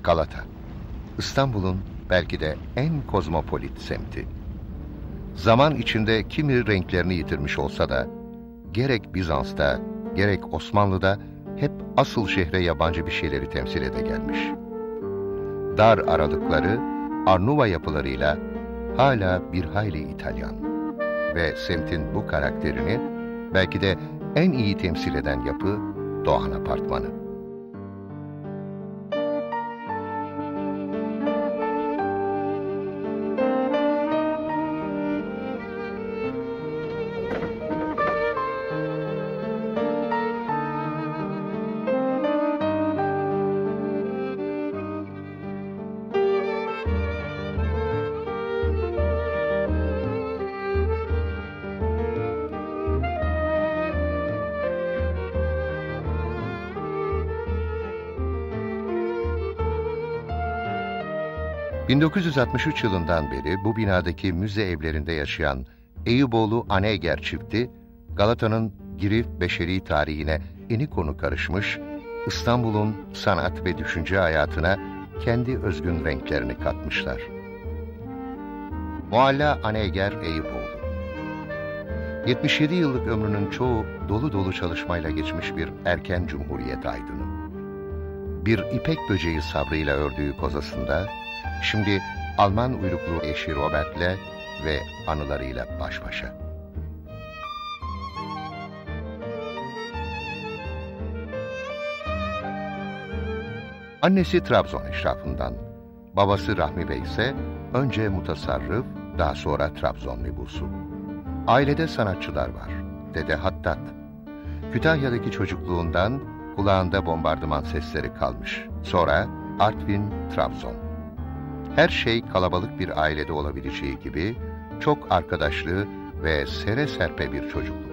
Galata, İstanbul'un belki de en kozmopolit semti. Zaman içinde kimi renklerini yitirmiş olsa da, gerek Bizans'ta, gerek Osmanlı'da hep asıl şehre yabancı bir şeyleri temsil ede gelmiş. Dar aralıkları, Arnuva yapılarıyla hala bir hayli İtalyan ve semtin bu karakterini belki de en iyi temsil eden yapı Doğan Apartmanı. ...1963 yılından beri bu binadaki müze evlerinde yaşayan Eyüboğlu Aneyger çifti, Galata'nın girif beşeri tarihine eni konu karışmış, İstanbul'un sanat ve düşünce hayatına kendi özgün renklerini katmışlar. Mualla Aneyger Eyüboğlu, 77 yıllık ömrünün çoğu dolu dolu çalışmayla geçmiş bir erken cumhuriyet aydını. Bir ipek böceği sabrıyla ördüğü kozasında, şimdi Alman uyruklu eşi Robert'le ve anılarıyla baş başa. Annesi Trabzon eşrafından, babası Rahmi Bey ise önce mutasarrıf, daha sonra Trabzon mebusu. Ailede sanatçılar var. Dede Hattat. Kütahya'daki çocukluğundan kulağında bombardıman sesleri kalmış. Sonra Artvin, Trabzon. Her şey kalabalık bir ailede olabileceği gibi çok arkadaşlı ve sere serpe bir çocukluk.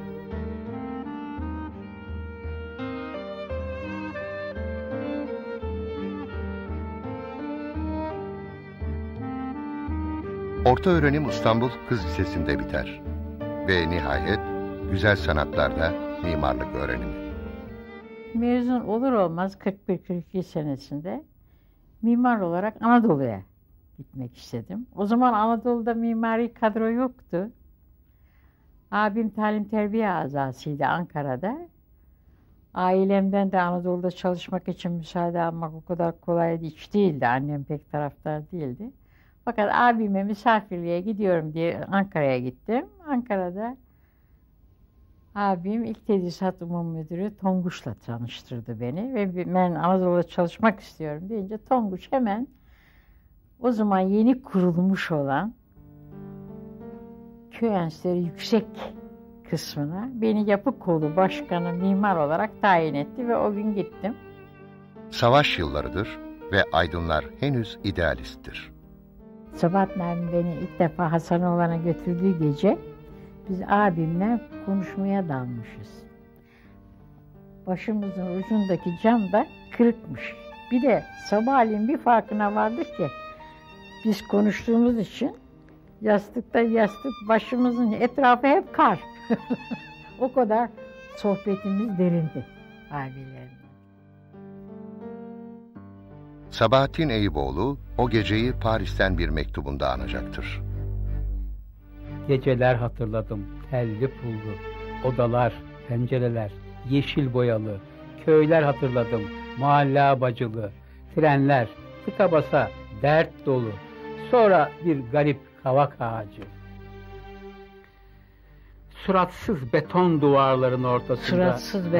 Orta öğrenim İstanbul Kız Lisesi'nde biter ve nihayet güzel sanatlarda mimarlık öğrenimi. Mezun olur olmaz 41-42 senesinde mimar olarak Anadolu'ya gitmek istedim. O zaman Anadolu'da mimari kadro yoktu. Abim talim terbiye azasıydı Ankara'da. Ailemden de Anadolu'da çalışmak için müsaade almak o kadar kolay hiç değildi. Annem pek taraftar değildi. Fakat abime misafirliğe gidiyorum diye Ankara'ya gittim. Ankara'da abim ilk tedrisat umum müdürü Tonguç'la tanıştırdı beni ve ben Anadolu'da çalışmak istiyorum deyince Tonguç hemen o zaman yeni kurulmuş olan köy enstitüleri yüksek kısmına beni yapı kolu başkanı mimar olarak tayin etti ve o gün gittim. Savaş yıllarıdır ve aydınlar henüz idealisttir. Sabahattin abim beni ilk defa Hasanoğlan'a götürdüğü gece biz abimle konuşmaya dalmışız. Başımızın ucundaki cam da kırıkmış. Bir de sabahleyin bir farkına vardık ki biz konuştuğumuz için yastıkta yastık, başımızın etrafı hep kar. O kadar sohbetimiz derindi abilerimle. Sabahattin Eyüboğlu o geceyi Paris'ten bir mektubunda anacaktır. Geceler hatırladım, telli pullu, odalar, pencereler, yeşil boyalı, köyler hatırladım, mahalle bacılı, trenler, tıka basa, dert dolu, sonra bir garip kavak ağacı. Suratsız beton duvarların ortasında.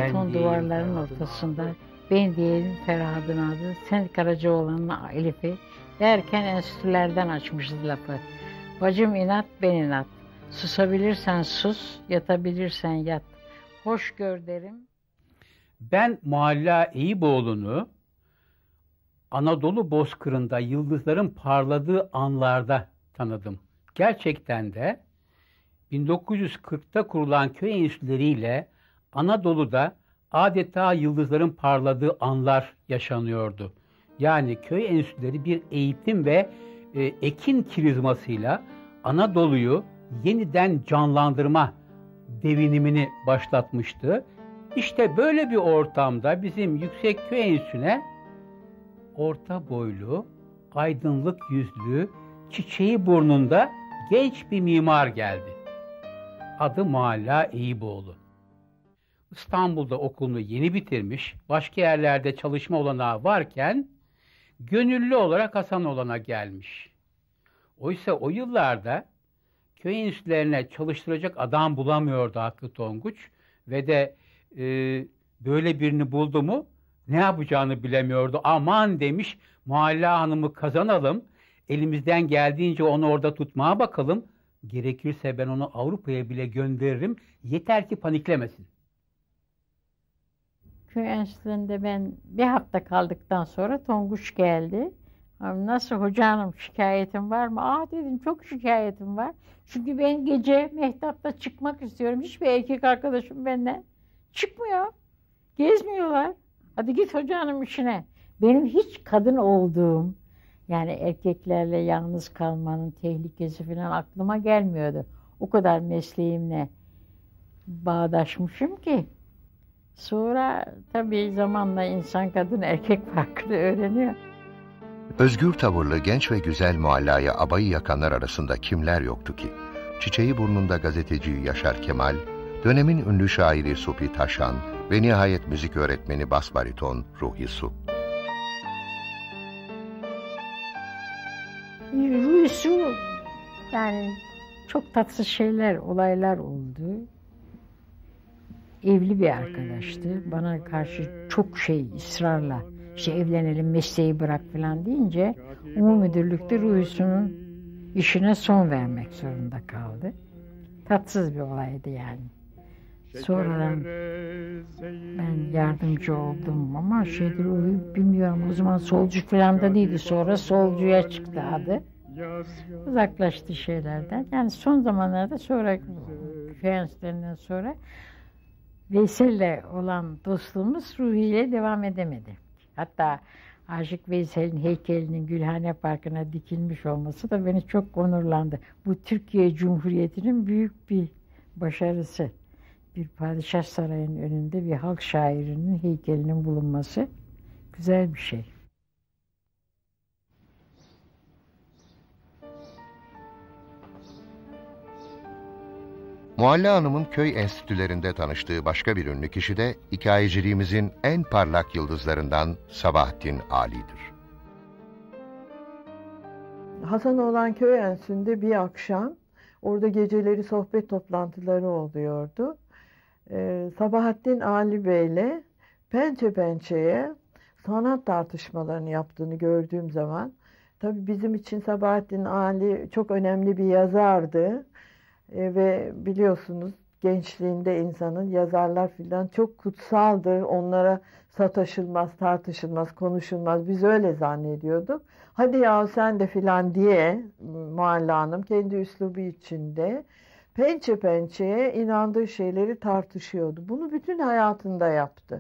Ben diyelim Ferhat'ın adı, sen Karacaoğlan'ın Elif'i derken enstitülerden açmışız lafı. Bacım inat, ben inat. Susabilirsen sus, yatabilirsen yat. Hoş gör derim. Ben Mualla Eyüboğlu'nu Anadolu bozkırında yıldızların parladığı anlarda tanıdım. Gerçekten de 1940'ta kurulan köy enstitüleriyle Anadolu'da adeta yıldızların parladığı anlar yaşanıyordu. Yani köy enstitüleri bir eğitim ve ekin kirizmasıyla Anadolu'yu yeniden canlandırma devinimini başlatmıştı. İşte böyle bir ortamda bizim Yüksek Köy Enstitüsü'ne orta boylu, aydınlık yüzlü, çiçeği burnunda genç bir mimar geldi. Adı Mualla Eyüboğlu. İstanbul'da okulunu yeni bitirmiş, başka yerlerde çalışma olanağı varken gönüllü olarak Hasanoğlan'a gelmiş. Oysa o yıllarda köy enstitülerine çalıştıracak adam bulamıyordu Hakkı Tonguç ve de böyle birini buldu mu ne yapacağını bilemiyordu. Aman demiş, Mualla Hanım'ı kazanalım, elimizden geldiğince onu orada tutmaya bakalım, gerekirse ben onu Avrupa'ya bile gönderirim, yeter ki paniklemesin. Köy enstitülerinde ben bir hafta kaldıktan sonra Tonguç geldi. Nasıl hoca hanım, şikayetin var mı? Dedim, çok şikayetim var. Çünkü ben gece mehtapta çıkmak istiyorum. Hiçbir erkek arkadaşım benden çıkmıyor. Gezmiyorlar. Hadi git hoca hanım işine. Benim hiç kadın olduğum, yani erkeklerle yalnız kalmanın tehlikesi falan aklıma gelmiyordu. O kadar mesleğimle bağdaşmışım ki. Sonra tabii zamanla insan kadın erkek farkını öğreniyor. Özgür tavırlı genç ve güzel Mualla'ya abayı yakanlar arasında kimler yoktu ki? Çiçeği burnunda gazeteci Yaşar Kemal, dönemin ünlü şairi Supi Taşan ve nihayet müzik öğretmeni bas bariton Ruhi Su. Ruhi Su, yani çok tatsız şeyler, olaylar oldu. Evli bir arkadaştı. Bana karşı çok ısrarla işte evlenelim, mesleği bırak falan deyince Umum Müdürlük'te Ruhi Su'nun işine son vermek zorunda kaldı. Tatsız bir olaydı yani. Sonradan ben yardımcı oldum ama Ruhi bilmiyorum, o zaman solcu falan da değildi. Sonra solcuya çıktı adı. Uzaklaştı şeylerden. Yani son zamanlarda sonra Feyens'lerinden sonra Veysel'le olan dostluğumuz Ruhi ile devam edemedi. Hatta Aşık Veysel'in heykelinin Gülhane Parkı'na dikilmiş olması da beni çok onurlandı. Bu Türkiye Cumhuriyeti'nin büyük bir başarısı. Bir padişah sarayının önünde bir halk şairinin heykelinin bulunması güzel bir şey. Mualla Hanım'ın köy enstitülerinde tanıştığı başka bir ünlü kişi de hikayeciliğimizin en parlak yıldızlarından Sabahattin Ali'dir. Hasanoğlan Köy Enstitüsü'nde bir akşam, orada geceleri sohbet toplantıları oluyordu. Sabahattin Ali Bey'le pençe pençeye sanat tartışmalarını yaptığını gördüğüm zaman, tabii bizim için Sabahattin Ali çok önemli bir yazardı. Ve biliyorsunuz gençliğinde insanın yazarlar filan çok kutsaldır. Onlara sataşılmaz, tartışılmaz, konuşulmaz. Biz öyle zannediyorduk. Hadi ya sen de filan diye Mualla Hanım kendi üslubu içinde pençe pençeye inandığı şeyleri tartışıyordu. Bunu bütün hayatında yaptı.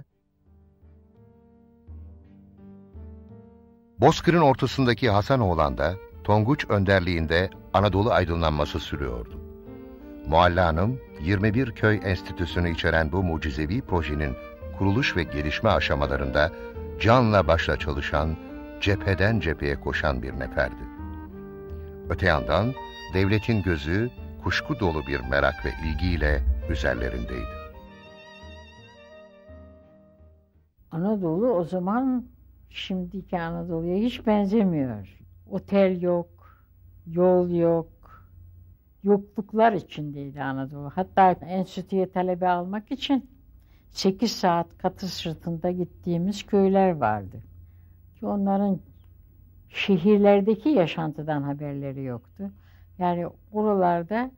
Bozkır'ın ortasındaki Hasanoğlan'da Tonguç önderliğinde Anadolu aydınlanması sürüyordu. Mualla Hanım, 21 köy enstitüsünü içeren bu mucizevi projenin kuruluş ve gelişme aşamalarında canla başla çalışan, cepheden cepheye koşan bir neferdi. Öte yandan devletin gözü kuşku dolu bir merak ve ilgiyle üzerlerindeydi. Anadolu o zaman şimdiki Anadolu'ya hiç benzemiyor. Otel yok, yol yok. Yokluklar içindeydi Anadolu. Hatta enstitüye talebe almak için 8 saat katı sırtında gittiğimiz köyler vardı. Ki onların şehirlerdeki yaşantıdan haberleri yoktu. Yani oralarda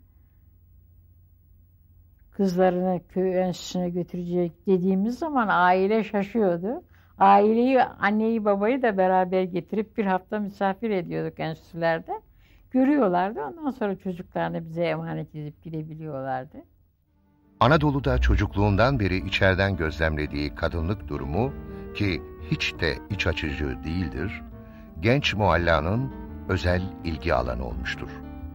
kızlarını köy enstitüsüne götürecek dediğimiz zaman aile şaşıyordu. Aileyi, anneyi babayı da beraber getirip bir hafta misafir ediyorduk enstitülerde. Görüyorlardı. Ondan sonra çocuklarını bize emanet edip gidebiliyorlardı. Anadolu'da çocukluğundan beri içeriden gözlemlediği kadınlık durumu, ki hiç de iç açıcı değildir, genç Mualla'nın özel ilgi alanı olmuştur.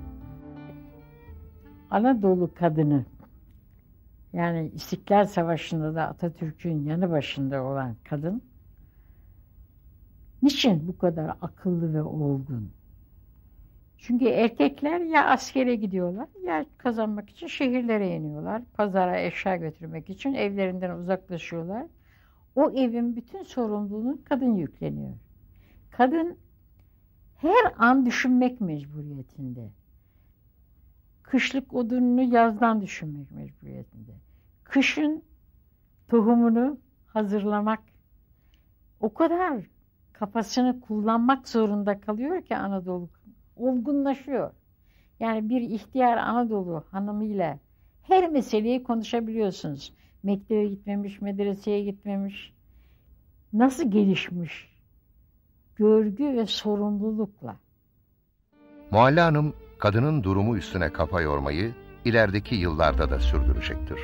Anadolu kadını, yani İstiklal Savaşı'nda da Atatürk'ün yanı başında olan kadın, Niçin bu kadar akıllı ve olgun? Çünkü erkekler ya askere gidiyorlar ya kazanmak için şehirlere iniyorlar. Pazara eşya götürmek için evlerinden uzaklaşıyorlar. O evin bütün sorumluluğunu kadın yükleniyor. Kadın her an düşünmek mecburiyetinde. Kışlık odununu yazdan düşünmek mecburiyetinde. Kışın tohumunu hazırlamak, o kadar kafasını kullanmak zorunda kalıyor ki Anadolu olgunlaşıyor. Yani bir ihtiyar Anadolu hanımıyla her meseleyi konuşabiliyorsunuz. Mektebe gitmemiş, medreseye gitmemiş. Nasıl gelişmiş? Görgü ve sorumlulukla. Mualla Hanım, kadının durumu üstüne kafa yormayı ilerideki yıllarda da sürdürecektir.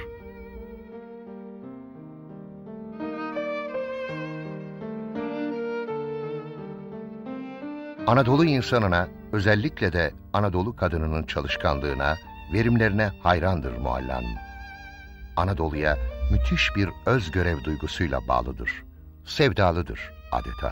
Anadolu insanına, özellikle de Anadolu kadınının çalışkanlığına, verimlerine hayrandır Mualla Hanım. Anadolu'ya müthiş bir özgörev duygusuyla bağlıdır. Sevdalıdır adeta.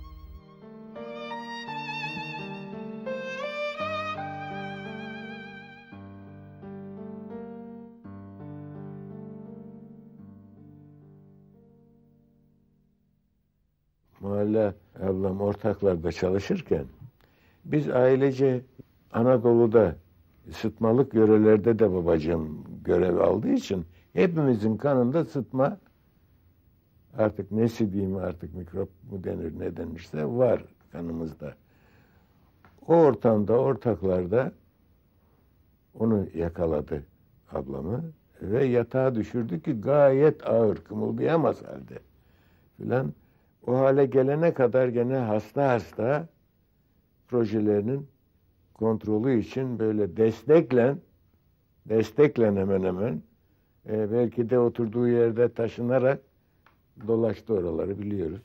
Mualla ablam ortaklarda çalışırken biz ailece Anadolu'da sıtmalık yörelerde de babacığım görev aldığı için hepimizin kanında sıtma, artık nesi diyeyim, artık mikrop mu denir ne denirse, var kanımızda. O ortamda ortaklarda onu yakaladı ablamı ve yatağa düşürdü ki gayet ağır, kımıldayamaz halde filan. O hale gelene kadar gene hasta projelerinin kontrolü için böyle desteklen hemen hemen belki de oturduğu yerde taşınarak dolaştı oraları, biliyoruz.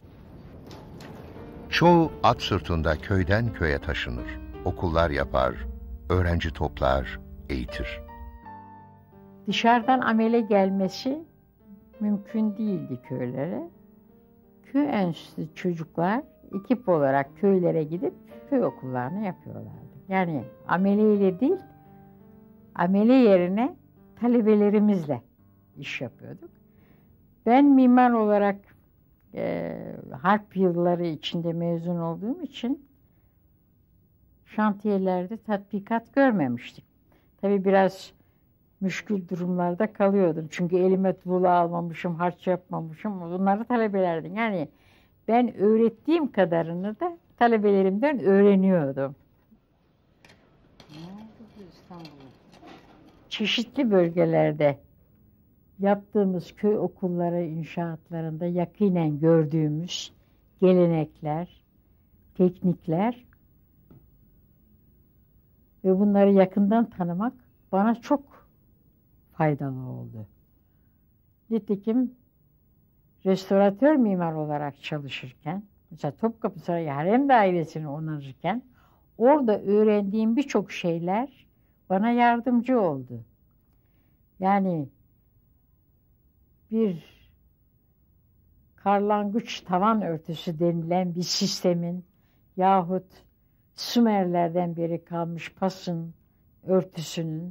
Çoğu at sırtında köyden köye taşınır. Okullar yapar, öğrenci toplar, eğitir. Dışarıdan amele gelmesi mümkün değildi köylere. Köy enstitüsü çocuklar ekip olarak köylere gidip köy okullarını yapıyorlardı. Yani ameleyle değil, amele yerine talebelerimizle iş yapıyorduk. Ben mimar olarak harp yılları içinde mezun olduğum için şantiyelerde tatbikat görmemiştim. Tabii biraz müşkül durumlarda kalıyordum. Çünkü elime tuğla almamışım, harç yapmamışım. Bunları talebelerden. Yani ben öğrettiğim kadarını da talebelerimden öğreniyordum. Çeşitli bölgelerde yaptığımız köy okulları inşaatlarında yakinen gördüğümüz gelenekler, teknikler ve bunları yakından tanımak bana çok faydalı oldu. Nitekim restoratör mimar olarak çalışırken, mesela Topkapı Sarayı Harem Dairesi'ni onarırken orada öğrendiğim birçok şeyler bana yardımcı oldu. Yani bir karlangıç tavan örtüsü denilen bir sistemin yahut Sümerlerden beri kalmış pasın örtüsünün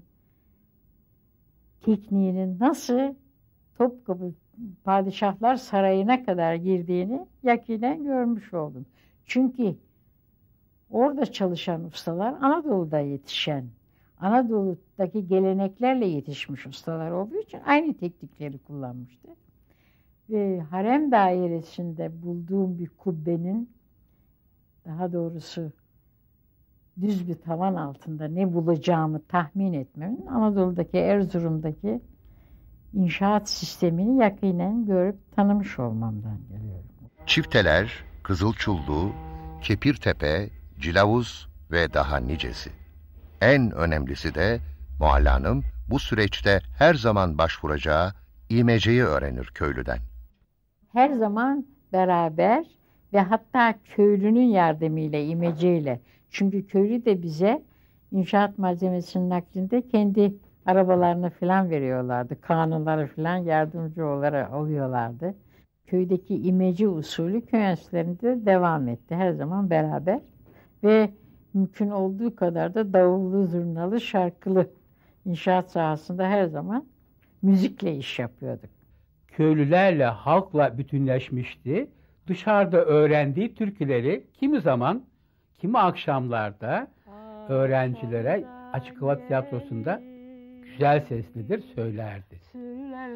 tekniğinin nasıl Topkapı Padişahlar Sarayı'na kadar girdiğini yakinen görmüş oldum. Çünkü orada çalışan ustalar Anadolu'da yetişen, Anadolu'daki geleneklerle yetişmiş ustalar olduğu için aynı teknikleri kullanmıştı. Ve harem dairesinde bulduğum bir kubbenin, daha doğrusu düz bir tavan altında ne bulacağımı tahmin etmemin, Anadolu'daki, Erzurum'daki inşaat sistemini yakinen görüp tanımış olmamdan geliyor. Çifteler, Kızılçullu, Kepirtepe, Cilavuz ve daha nicesi. En önemlisi de Mualla Hanım bu süreçte her zaman başvuracağı imeceyi öğrenir köylüden. Her zaman beraber ve hatta köylünün yardımıyla, imeceyle. Çünkü köylü de bize inşaat malzemesinin naklinde kendi arabalarını falan veriyorlardı. Kanunları falan yardımcı olarak oluyorlardı. köydeki imece usulü köy enstitülerinde devam etti. Her zaman beraber ve mümkün olduğu kadar da davullu, zurnalı, şarkılı inşaat sahasında her zaman müzikle iş yapıyorduk. Köylülerle, halkla bütünleşmişti. Dışarıda öğrendiği türküleri kimi zaman, kimi akşamlarda öğrencilere açık hava tiyatrosunda güzel seslidir söylerdi. Sürüler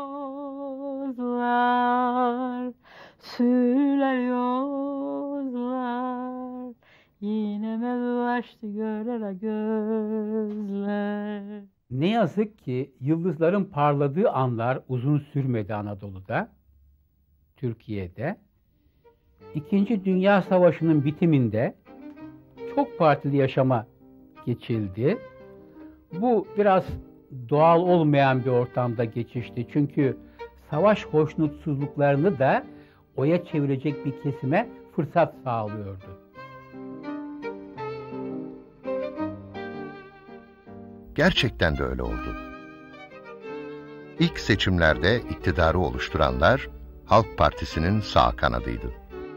yozlar, sürüler yozlar, yine mezulaştı görere gözler. Ne yazık ki yıldızların parladığı anlar uzun sürmedi Anadolu'da, Türkiye'de. İkinci Dünya Savaşı'nın bitiminde çok partili yaşama geçildi. Bu biraz doğal olmayan bir ortamda geçişti. Çünkü savaş hoşnutsuzluklarını da oya çevirecek bir kesime fırsat sağlıyordu. Gerçekten de öyle oldu. İlk seçimlerde iktidarı oluşturanlar Halk Partisi'nin sağ kanadıydı.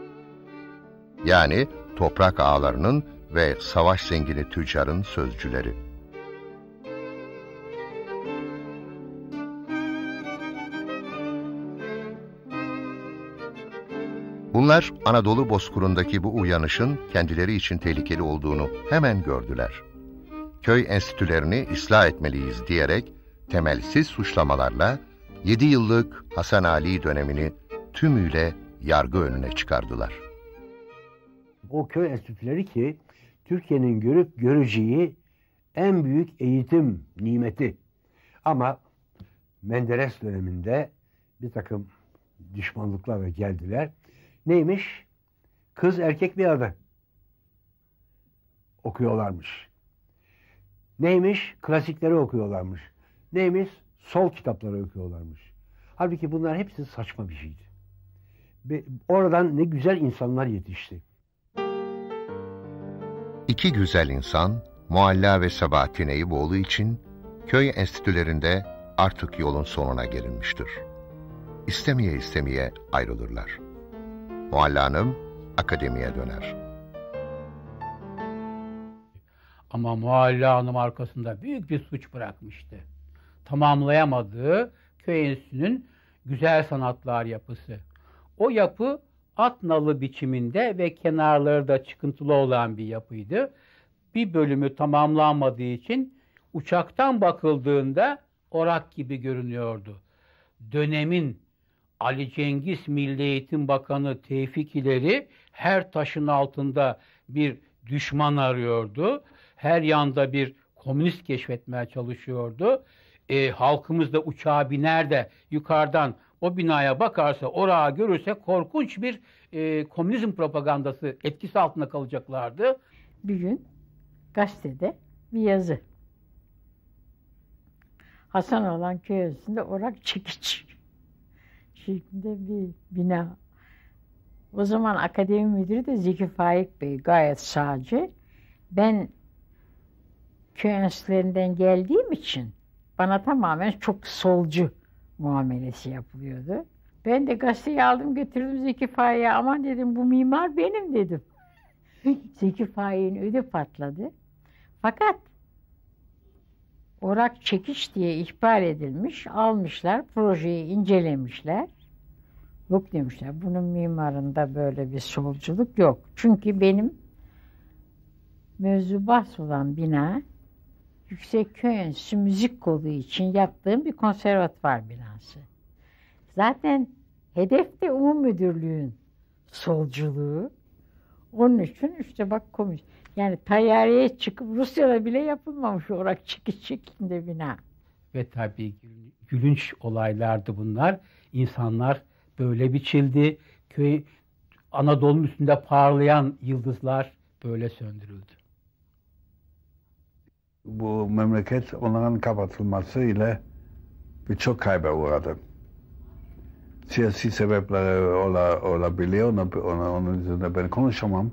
Yani toprak ağalarının ve savaş zengini tüccarın sözcüleri. Bunlar Anadolu bozkırındaki bu uyanışın kendileri için tehlikeli olduğunu hemen gördüler. Köy enstitülerini ıslah etmeliyiz diyerek temelsiz suçlamalarla 7 yıllık Hasan Ali dönemini tümüyle yargı önüne çıkardılar. O köy enstitüleri ki Türkiye'nin görüp göreceği en büyük eğitim nimeti. Ama Menderes döneminde bir takım düşmanlıklarla geldiler. Neymiş? Kız erkek bir arada okuyorlarmış. Neymiş? Klasikleri okuyorlarmış. Neymiş? Sol kitapları okuyorlarmış. Halbuki bunlar hepsi saçma bir şeydi. Oradan ne güzel insanlar yetişti. İki güzel insan, Mualla ve Sabahattin Eyüboğlu için köy enstitülerinde artık yolun sonuna gelinmiştir. İstemeye istemeye ayrılırlar. Mualla Hanım akademiye döner. Ama Mualla Hanım arkasında büyük bir suç bırakmıştı. Tamamlayamadığı köy enstitüsünün güzel sanatlar yapısı. O yapı at nalı biçiminde ve kenarları da çıkıntılı olan bir yapıydı. Bir bölümü tamamlanmadığı için uçaktan bakıldığında orak gibi görünüyordu. Dönemin Ali Cengiz Milli Eğitim Bakanı Tevfik İleri her taşın altında bir düşman arıyordu. Her yanda bir komünist keşfetmeye çalışıyordu. Halkımız da uçağa biner de yukarıdan o binaya bakarsa, orağı görürse korkunç bir komünizm propagandası etkisi altında kalacaklardı. Bir gün gazetede bir yazı. Hasanoğlan köy üstünde orak çekiç şeklinde bir bina. O zaman akademi müdürü de Zeki Faik Bey, gayet sağcı. Ben köy enstitülerinden geldiğim için bana tamamen çok solcu muamelesi yapılıyordu. Ben de gazeteyi aldım götürdüm Zeki Faik'e. Aman dedim, bu mimar benim dedim. Zeki Faik'in ödü patladı. Fakat orak çekiş diye ihbar edilmiş, almışlar, projeyi incelemişler. Yok demişler, bunun mimarında böyle bir solculuk yok. Çünkü benim mevzu bahs olan bina Yüksekköy Enstitüsü Müzik Kolu için yaptığım bir konservatuvar binası. Zaten hedef de Umum Müdürlüğün solculuğu. Onun için işte bak komik. Yani tayyareye çıkıp Rusya'da bile yapılmamış orak çekiç şeklinde bina. Ve tabii gülünç olaylardı bunlar. İnsanlar böyle biçildi. Köy, Anadolu'nun üstünde parlayan yıldızlar böyle söndürüldü. Bu memleket onların kapatılması ile birçok kayba uğradı. Siyasi sebepleri olabiliyor, onun üzerinde ben konuşamam.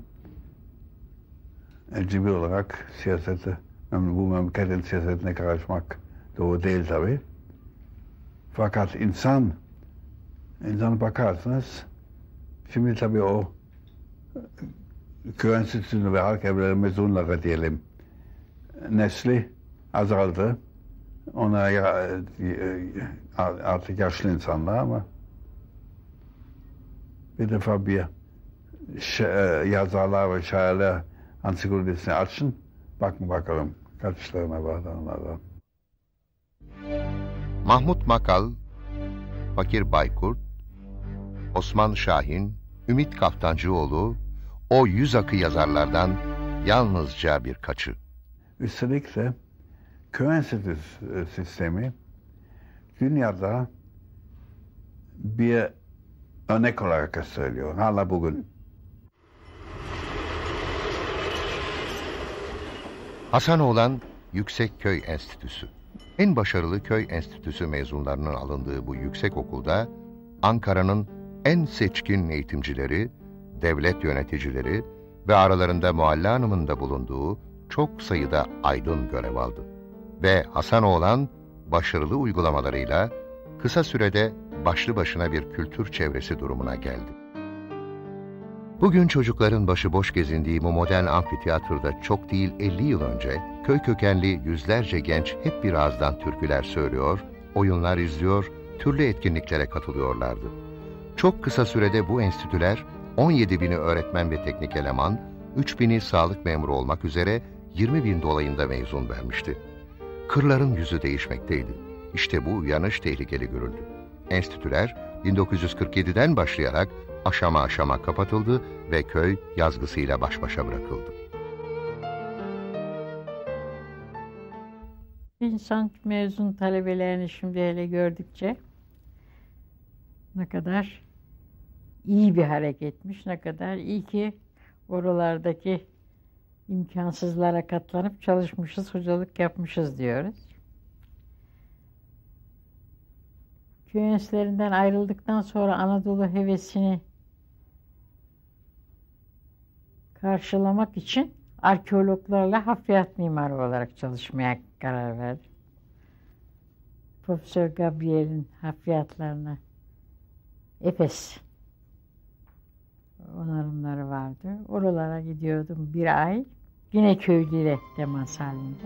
LGB olarak siyasete, bu memleketin siyasetine karışmak doğru değil tabii. Fakat insan İnsan bakarsınız, şimdi tabii o köy enstitüsünü ve halk evleri mezunları diyelim nesli azaldı. Onlar artık yaşlı insanlar ama bir defa bir yazarlar ve şairler ansiklopedisini açın, bakın bakalım kaçlarına var onlardan. Mahmut Makal, Fakir Baykurt, Osman Şahin, Ümit Kaftancıoğlu, o yüz akı yazarlardan yalnızca birkaçı. Üstelik de köy enstitüsü sistemi dünyada bir örnek olarak gösteriliyor. Hala bugün. Hasanoğlan Yüksekköy Enstitüsü. En başarılı köy enstitüsü mezunlarının alındığı bu yüksek okulda Ankara'nın en seçkin eğitimcileri, devlet yöneticileri ve aralarında Mualla Hanım'ın da bulunduğu çok sayıda aydın görev aldı. Ve Hasanoğlan başarılı uygulamalarıyla kısa sürede başlı başına bir kültür çevresi durumuna geldi. Bugün çocukların başıboş gezindiği bu modern amfiteyatroda çok değil 50 yıl önce köy kökenli yüzlerce genç hep bir ağızdan türküler söylüyor, oyunlar izliyor, türlü etkinliklere katılıyorlardı. Çok kısa sürede bu enstitüler 17.000'i öğretmen ve teknik eleman, 3.000'i sağlık memuru olmak üzere 20.000 dolayında mezun vermişti. Kırların yüzü değişmekteydi. İşte bu uyanış tehlikeli görüldü. Enstitüler 1947'den başlayarak aşama aşama kapatıldı ve köy yazgısıyla baş başa bırakıldı. İnsan mezun talebelerini şimdi hele gördükçe ne kadar iyi bir hareketmiş, ne kadar iyi ki oralardaki imkansızlara katlanıp çalışmışız, hocalık yapmışız diyoruz. Köy enstitülerinden ayrıldıktan sonra Anadolu hevesini karşılamak için arkeologlarla hafriyat mimarı olarak çalışmaya karar verdim. Profesör Gabriel'in hafriyatlarına Efes onarımları vardı. Oralara gidiyordum bir ay. Yine köylüyle temas halinde.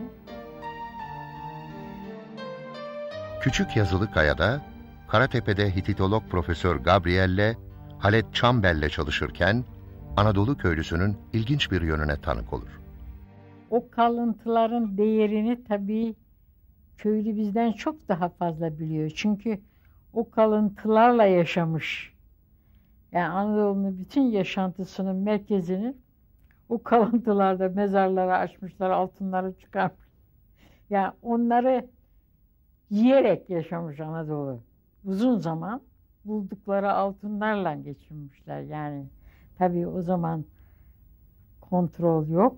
Küçük Yazılıkaya'da Karatepe'de Hititolog Profesör Gabriel'le Halet Çambel'le çalışırken Anadolu köylüsünün ilginç bir yönüne tanık olur. O kalıntıların değerini tabii köylü bizden çok daha fazla biliyor. Çünkü o kalıntılarla yaşamış. Yani Anadolu'nun bütün yaşantısının merkezini o kalıntılarda mezarları açmışlar, altınları çıkarmış. Yani onları yiyerek yaşamış Anadolu. Uzun zaman buldukları altınlarla geçirmişler. Yani tabii o zaman kontrol yok.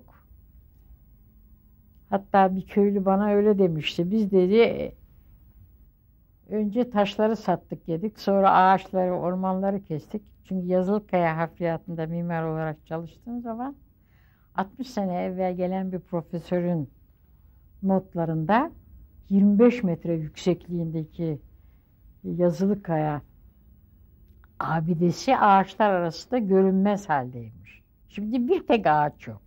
Hatta bir köylü bana öyle demişti. Biz dedi önce taşları sattık yedik. Sonra ağaçları, ormanları kestik. Çünkü Yazılıkaya hafriyatında mimar olarak çalıştığım zaman 60 sene evvel gelen bir profesörün notlarında 25 metre yüksekliğindeki Yazılıkaya abidesi ağaçlar arasında görünmez haldeymiş. Şimdi bir tek ağaç yok.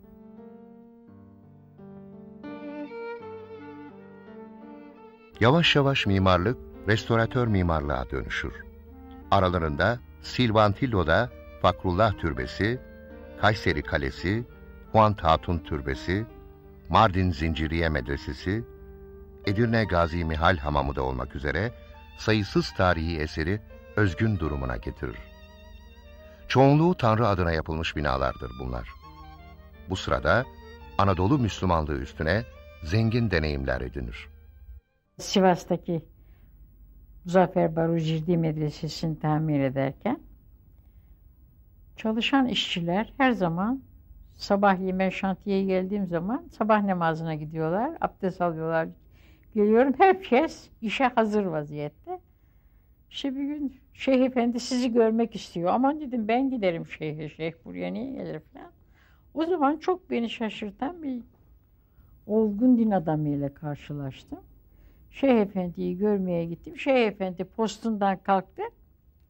Yavaş yavaş mimarlık restoratör mimarlığa dönüşür. Aralarında Silvantillo'da Fakrullah Türbesi, Kayseri Kalesi, Huant Hatun Türbesi, Mardin Zinciriye Medresesi, Edirne Gazi Mihal Hamamı da olmak üzere sayısız tarihi eseri özgün durumuna getirir. Çoğunluğu Tanrı adına yapılmış binalardır bunlar. Bu sırada Anadolu Müslümanlığı üstüne zengin deneyimler edinir. Sivas'taki Muzaffer Barucirdi Medresesi'ni tamir ederken çalışan işçiler her zaman sabah yemeğe şantiyeye geldiğim zaman sabah namazına gidiyorlar, abdest alıyorlar. Geliyorum, herkes işe hazır vaziyette. İşte bir gün Şeyh Efendi sizi görmek istiyor. Aman dedim ben giderim şeyhe, şeyh buraya niye gelir falan. O zaman çok beni şaşırtan bir olgun din adamıyla karşılaştım. Şeyh Efendi'yi görmeye gittim. Şeyh Efendi postundan kalktı.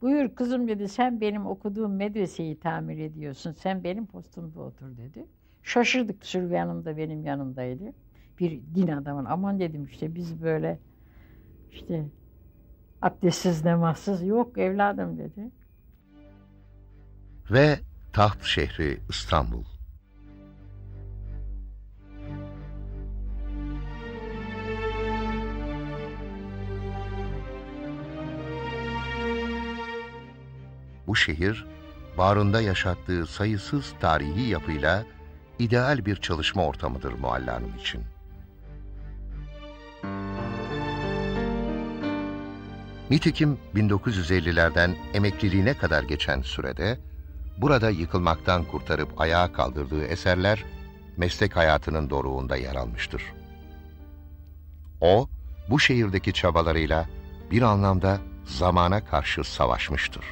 Buyur kızım dedi, sen benim okuduğum medreseyi tamir ediyorsun. Sen benim postumda otur dedi. Şaşırdık, Sülvi Hanım da benim yanımdaydı. Bir din adamın, aman dedim işte biz böyle işte abdestsiz namazsız, yok evladım dedi. Ve taht şehri İstanbul. Bu şehir, bağrında yaşattığı sayısız tarihi yapıyla ideal bir çalışma ortamıdır Mualla Hanım için. Nitekim 1950'lerden emekliliğine kadar geçen sürede, burada yıkılmaktan kurtarıp ayağa kaldırdığı eserler, meslek hayatının doruğunda yer almıştır. O, bu şehirdeki çabalarıyla bir anlamda zamana karşı savaşmıştır.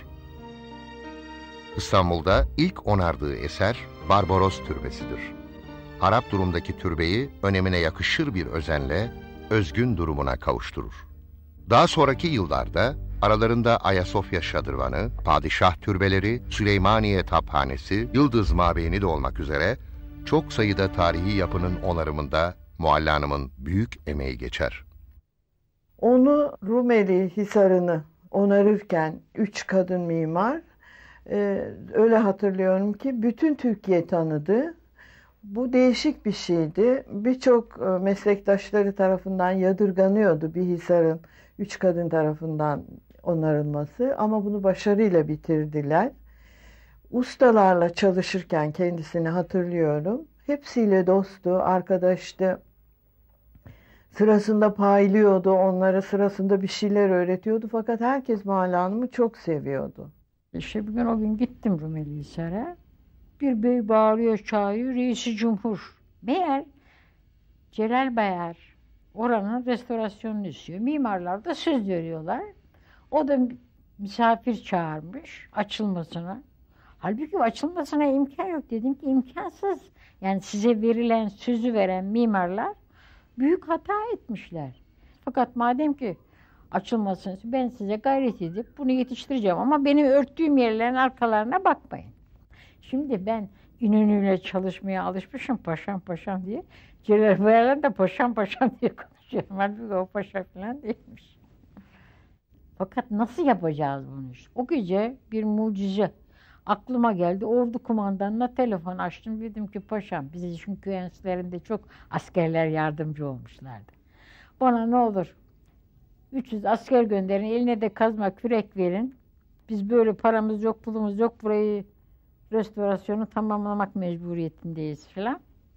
İstanbul'da ilk onardığı eser Barbaros Türbesi'dir. Harap durumdaki türbeyi önemine yakışır bir özenle özgün durumuna kavuşturur. Daha sonraki yıllarda aralarında Ayasofya Şadırvanı, Padişah Türbeleri, Süleymaniye Taphanesi, Yıldız Mabeyni de olmak üzere çok sayıda tarihi yapının onarımında Mualla Hanım'ın büyük emeği geçer. Onu Rumeli Hisarı'nı onarırken 3 kadın mimar, öyle hatırlıyorum ki bütün Türkiye tanıdı. Bu değişik bir şeydi. Birçok meslektaşları tarafından yadırganıyordu bir hisarın 3 kadın tarafından onarılması. Ama bunu başarıyla bitirdiler. Ustalarla çalışırken kendisini hatırlıyorum. Hepsiyle dosttu, arkadaştı. Sırasında paylıyordu, onlara sırasında bir şeyler öğretiyordu. Fakat herkes Mualla Hanım'ı çok seviyordu. İşte bir gün o gün gittim Rumeli Hisar'a. Bir bey bağırıyor, çağırıyor, Reisi Cumhur. Meğer Celal Bayar oranın restorasyonunu istiyor. Mimarlar da söz veriyorlar. O da misafir çağırmış açılmasına. Halbuki açılmasına imkan yok. Dedim ki imkansız. Yani size verilen sözü veren mimarlar büyük hata etmişler. Fakat madem ki açılmasın, ben size gayret edip bunu yetiştireceğim. Ama benim örttüğüm yerlerin arkalarına bakmayın. Şimdi ben İnönü'yle çalışmaya alışmışım paşam paşam diye. Celal Bayar'la da paşam paşam diye konuşuyorum. Halbuki o paşa falan değilmiş. Fakat nasıl yapacağız bunu işte? O gece bir mucize aklıma geldi. Ordu kumandanına telefon açtım. Dedim ki paşam, bize çünkü enstitülerinde çok askerler yardımcı olmuşlardı. Bana ne olur 300 asker gönderin, eline de kazma kürek verin. Biz böyle paramız yok, pulumuz yok, burayı restorasyonu tamamlamak mecburiyetindeyiz falan.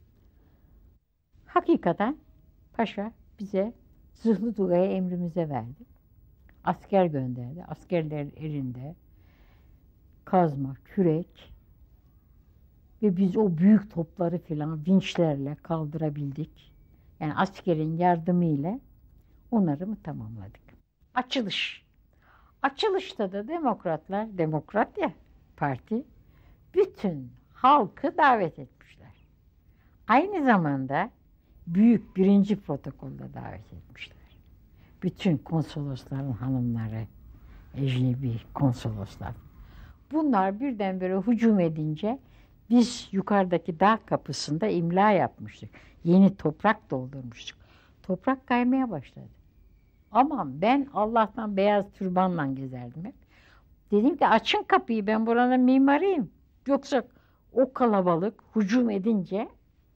Hakikaten paşa bize Zırhlı Tugay'a emrimize verdi. Asker gönderdi. Askerlerin elinde kazma, kürek ve biz o büyük topları filan vinçlerle kaldırabildik. Yani askerin yardımıyla onarımı tamamladık. Açılış. Açılışta da demokratlar, demokrat ya parti, bütün halkı davet etmişler. Aynı zamanda büyük 1. protokolda davet etmişler. Bütün konsolosların hanımları, ecnebi konsoloslar. Bunlar birdenbire hücum edince biz yukarıdaki dağ kapısında imla yapmıştık. Yeni toprak doldurmuştuk. Toprak kaymaya başladı. Aman ben Allah'tan beyaz türbanla gezerdim hep. Dedim ki açın kapıyı, ben buranın mimarıyım. Yoksa o kalabalık hücum edince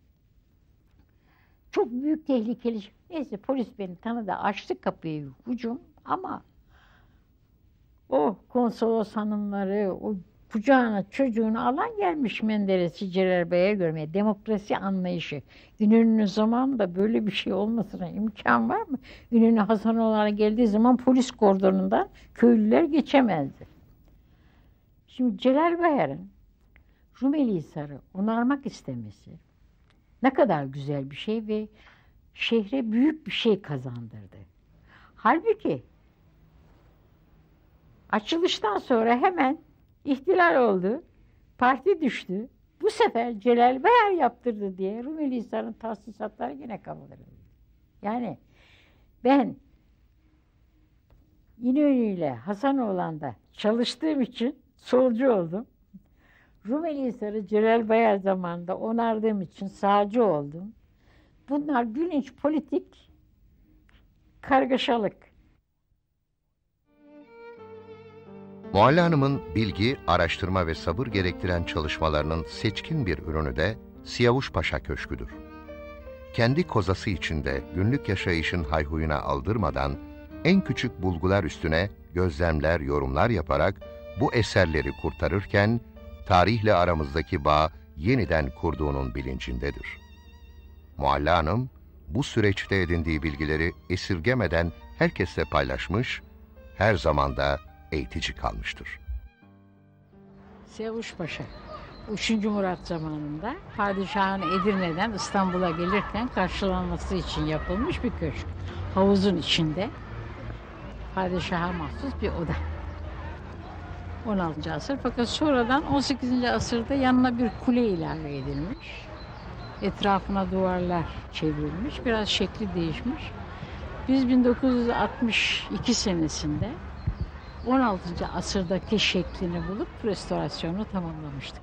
çok büyük tehlikeli. Neyse polis beni tanıdı, açtı kapıyı, hücum, ama o konsolos hanımları, o kucağına çocuğunu alan gelmiş Menderes'i Celal Bey'e görmeye. Demokrasi anlayışı. İnönü'nün zamanında böyle bir şey olmasına imkan var mı? İnönü Hasanoğlu'na geldiği zaman polis kordonundan köylüler geçemezdi. Şimdi Celal Bayar'ın Rumeli Hisar'ı onarmak istemesi ne kadar güzel bir şey ve şehre büyük bir şey kazandırdı. Halbuki açılıştan sonra hemen ihtilal oldu, parti düştü. Bu sefer Celal Bayar yaptırdı diye Rumeli Hisar'ın tahsisatları yine kaldırıldı. Yani ben İnönü ile Hasanoğlan'da çalıştığım için solcu oldum. Rumelihisar'ı Celal Bayar zamanında onardığım için sağcı oldum. Bunlar gülünç politik kargaşalık. Mualla Hanım'ın bilgi, araştırma ve sabır gerektiren çalışmalarının seçkin bir ürünü de Siyavuş Paşa Köşkü'dür. Kendi kozası içinde günlük yaşayışın hayhuyuna aldırmadan en küçük bulgular üstüne gözlemler, yorumlar yaparak bu eserleri kurtarırken tarihle aramızdaki bağı yeniden kurduğunun bilincindedir. Mualla Hanım bu süreçte edindiği bilgileri esirgemeden herkesle paylaşmış, her zaman da eğitici kalmıştır. Siyavuş Paşa, 3. Murat zamanında padişahın Edirne'den İstanbul'a gelirken karşılanması için yapılmış bir köşk. Havuzun içinde padişaha mahsus bir oda. 16. asır, fakat sonradan 18. asırda yanına bir kule ilave edilmiş. Etrafına duvarlar çevrilmiş, biraz şekli değişmiş. Biz 1962 senesinde 16. asırdaki şeklini bulup restorasyonu tamamlamıştık.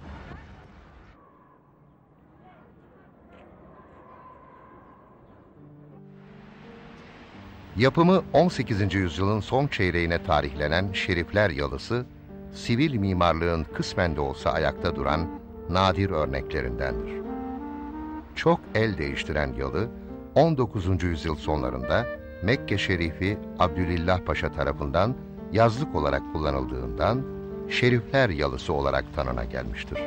Yapımı 18. yüzyılın son çeyreğine tarihlenen Şerifler Yalısı, sivil mimarlığın kısmen de olsa ayakta duran nadir örneklerindendir. Çok el değiştiren yalı, 19. yüzyıl sonlarında Mekke Şerifi Abdülillah Paşa tarafından yazlık olarak kullanıldığından Şerifler Yalısı olarak tanına gelmiştir.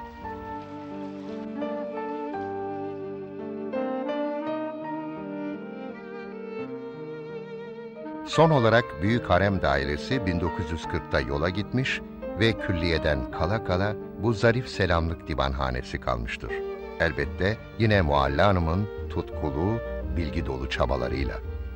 Son olarak Büyük Harem Dairesi 1940'ta yola gitmiş ve külliyeden kala kala bu zarif selamlık divanhanesi kalmıştır. Elbette yine Mualla Hanım'ın tutkulu, bilgi dolu çabalarıyla.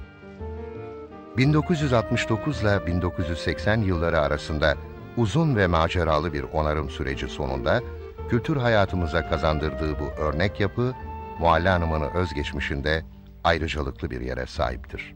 1969 ile 1980 yılları arasında uzun ve maceralı bir onarım süreci sonunda kültür hayatımıza kazandırdığı bu örnek yapı, Mualla Hanım'ın özgeçmişinde ayrıcalıklı bir yere sahiptir.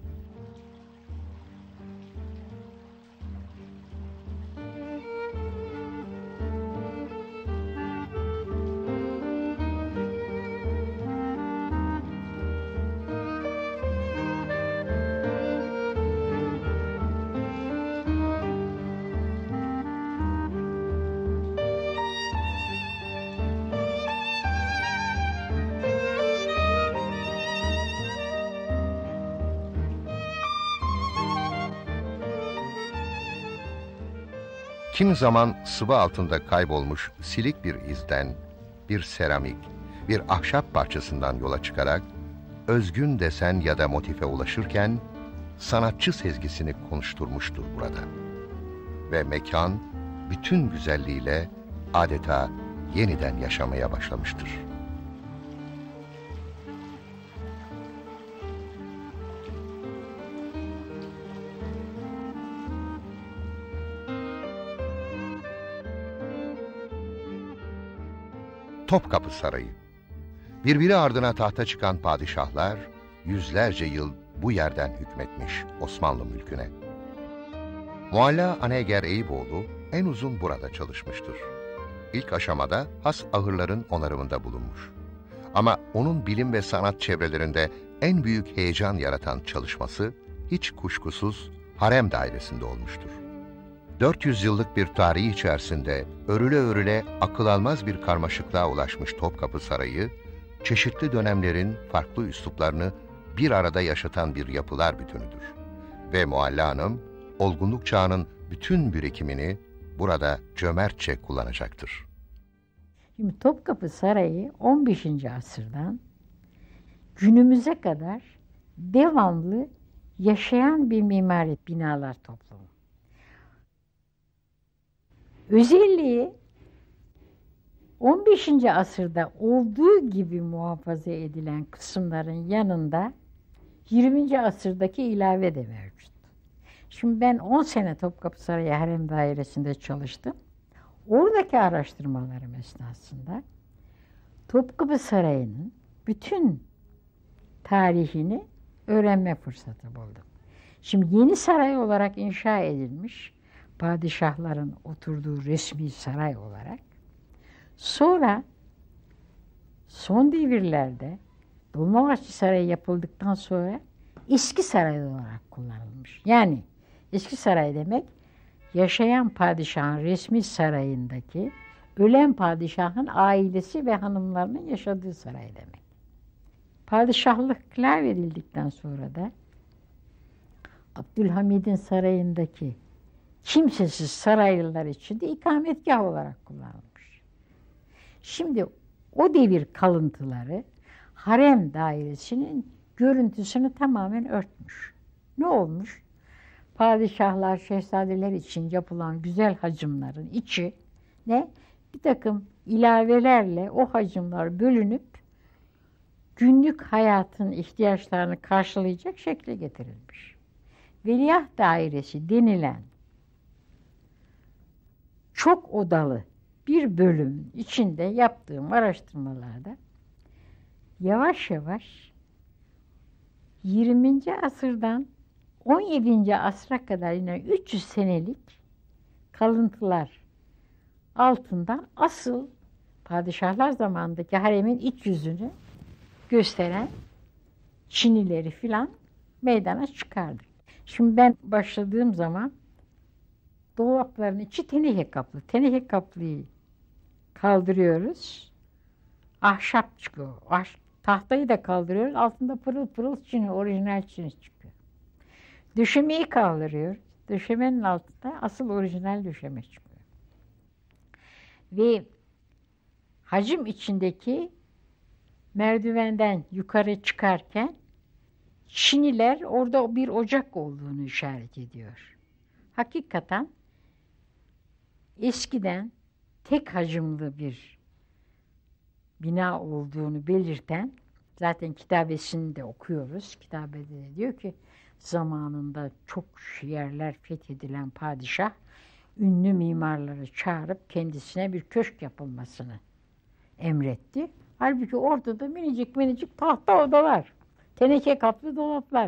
Kimi zaman sıvı altında kaybolmuş silik bir izden, bir seramik, bir ahşap parçasından yola çıkarak özgün desen ya da motife ulaşırken sanatçı sezgisini konuşturmuştur burada. Ve mekan bütün güzelliğiyle adeta yeniden yaşamaya başlamıştır. Topkapı Sarayı. Birbiri ardına tahta çıkan padişahlar yüzlerce yıl bu yerden hükmetmiş Osmanlı mülküne. Mualla Aneger Eyüboğlu en uzun burada çalışmıştır. İlk aşamada has ahırların onarımında bulunmuş. Ama onun bilim ve sanat çevrelerinde en büyük heyecan yaratan çalışması hiç kuşkusuz harem dairesinde olmuştur. 400 yıllık bir tarihi içerisinde örüle örüle akıl almaz bir karmaşıklığa ulaşmış Topkapı Sarayı, çeşitli dönemlerin farklı üsluplarını bir arada yaşatan bir yapılar bütünüdür. Ve Mualla Hanım, olgunluk çağının bütün birikimini burada cömertçe kullanacaktır. Şimdi Topkapı Sarayı 15. asırdan günümüze kadar devamlı yaşayan bir mimari binalar toplumu. Özelliği 15. asırda olduğu gibi muhafaza edilen kısımların yanında 20. asırdaki ilave de mevcut. Şimdi ben 10 sene Topkapı Sarayı Harem Dairesi'nde çalıştım. Oradaki araştırmalarım esnasında Topkapı Sarayı'nın bütün tarihini öğrenme fırsatı buldum. Şimdi yeni saray olarak inşa edilmiş, padişahların oturduğu resmi saray olarak. Sonra son devirlerde Dolmabahçe Sarayı yapıldıktan sonra eski saray olarak kullanılmış. Yani eski saray demek yaşayan padişahın resmi sarayındaki ölen padişahın ailesi ve hanımlarının yaşadığı saray demek. Padişahlıklar verildikten sonra da Abdülhamid'in sarayındaki kimsesiz saraylılar için de ikametgah olarak kullanılmış. Şimdi o devir kalıntıları harem dairesinin görüntüsünü tamamen örtmüş. Ne olmuş? Padişahlar, şehzadeler için yapılan güzel hacımların içi ne? Bir takım ilavelerle o hacımlar bölünüp günlük hayatın ihtiyaçlarını karşılayacak şekle getirilmiş. Veliaht dairesi denilen çok odalı bir bölüm içinde yaptığım araştırmalarda yavaş yavaş 20. asırdan 17. asra kadar yine 300 senelik kalıntılar altından asıl padişahlar zamanındaki haremin iç yüzünü gösteren çinileri filan meydana çıkardı. Şimdi ben başladığım zaman dolapların içi teneke kaplı. Teneke kaplıyı kaldırıyoruz. Ahşap çıkıyor. Tahtayı da kaldırıyoruz. Altında pırıl pırıl çini, orijinal çini çıkıyor. Döşemeyi kaldırıyoruz. Döşemenin altında asıl orijinal döşeme çıkıyor. Ve hacim içindeki merdivenden yukarı çıkarken çiniler orada bir ocak olduğunu işaret ediyor. Hakikaten eskiden tek hacimli bir bina olduğunu belirten, zaten kitabesini de okuyoruz. Kitabede de diyor ki zamanında çok yerler fethedilen padişah ünlü mimarları çağırıp kendisine bir köşk yapılmasını emretti. Halbuki orada da minicik minicik tahta odalar, teneke kaplı dolaplar.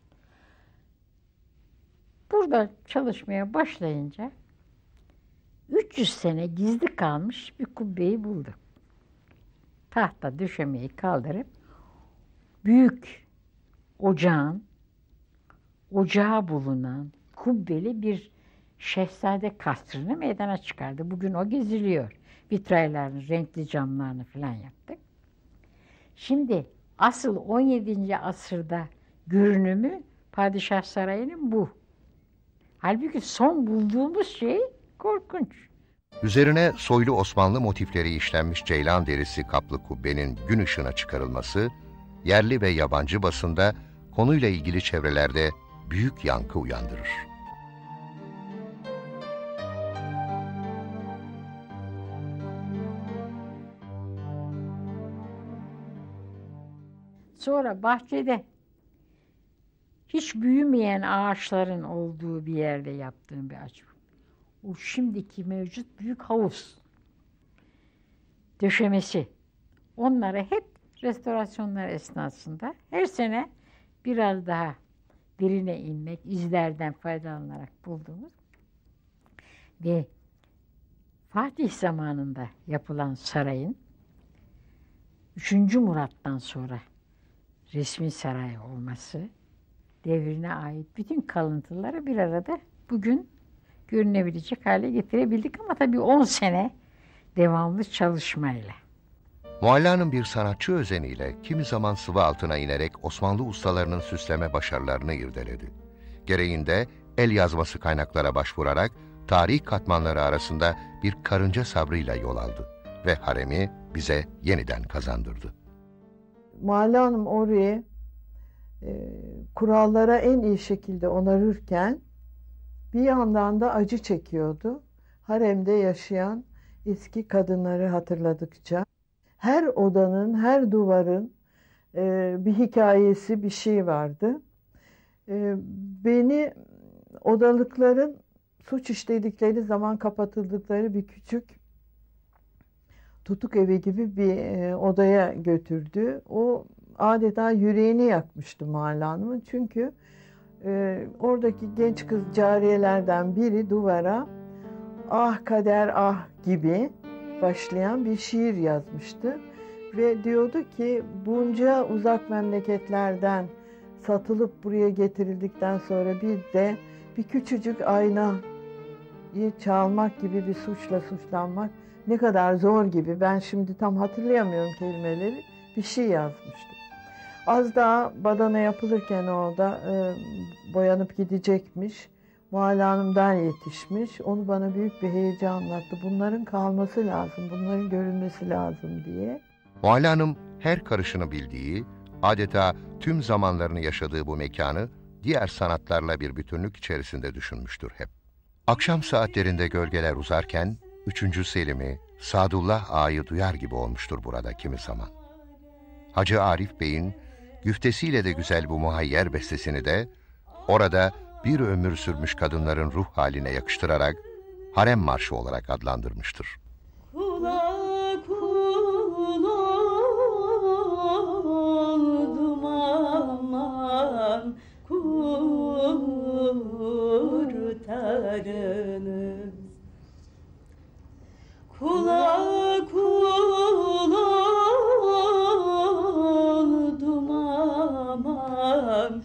Burada çalışmaya başlayınca 300 sene gizli kalmış bir kubbeyi bulduk. Tahta döşemeyi kaldırıp büyük ocağı bulunan kubbeli bir şehzade kasrını meydana çıkardı. Bugün o geziliyor. Vitraylarını, renkli camlarını falan yaptık. Şimdi asıl 17. asırda görünümü Padişah Sarayı'nın bu. Halbuki son bulduğumuz şey korkunç. Üzerine soylu Osmanlı motifleri işlenmiş ceylan derisi kaplı kubbenin gün ışığına çıkarılması, yerli ve yabancı basında konuyla ilgili çevrelerde büyük yankı uyandırır. Sonra bahçede hiç büyümeyen ağaçların olduğu bir yerde yaptığım bir açma. O şimdiki mevcut büyük havuz döşemesi. Onları hep restorasyonlar esnasında her sene biraz daha derine inmek, izlerden faydalanarak bulduğumuz ve Fatih zamanında yapılan sarayın 3. Murat'tan sonra resmi saray olması devrine ait bütün kalıntıları bir arada bugün görünebilecek hale getirebildik ama tabii 10 sene devamlı çalışmayla. Mualla'nın bir sanatçı özeniyle kimi zaman sıvı altına inerek Osmanlı ustalarının süsleme başarılarını irdeledi. Gereğinde el yazması kaynaklara başvurarak tarih katmanları arasında bir karınca sabrıyla yol aldı ve haremi bize yeniden kazandırdı. Mualla Hanım orayı kurallara en iyi şekilde onarırken bir yandan da acı çekiyordu. Haremde yaşayan eski kadınları hatırladıkça. Her odanın, her duvarın bir hikayesi, bir şey vardı. Beni odalıkların suç işledikleri zaman kapatıldıkları bir küçük tutuk evi gibi bir odaya götürdü. O adeta yüreğini yakmıştı Mualla Hanım'ın. Çünkü Oradaki genç kız cariyelerden biri duvara "Ah kader ah" gibi başlayan bir şiir yazmıştı. Ve diyordu ki bunca uzak memleketlerden satılıp buraya getirildikten sonra bir küçücük aynayı çalmak gibi bir suçla suçlanmak ne kadar zor gibi. Ben şimdi tam hatırlayamıyorum kelimeleri. Bir şey yazmıştı. Az daha badana yapılırken orada boyanıp gidecekmiş. Mualla Hanım'dan yetişmiş. Onu bana büyük bir heyecan anlattı. Bunların kalması lazım, bunların görülmesi lazım diye. Mualla Hanım her karışını bildiği, adeta tüm zamanlarını yaşadığı bu mekanı diğer sanatlarla bir bütünlük içerisinde düşünmüştür hep. Akşam saatlerinde gölgeler uzarken 3. Selim'i, Sadullah Ağa'yı duyar gibi olmuştur burada kimi zaman. Hacı Arif Bey'in güftesiyle de güzel bu muhayyer bestesini de orada bir ömür sürmüş kadınların ruh haline yakıştırarak harem marşı olarak adlandırmıştır. Kurtarınız, kula kul oldum aman,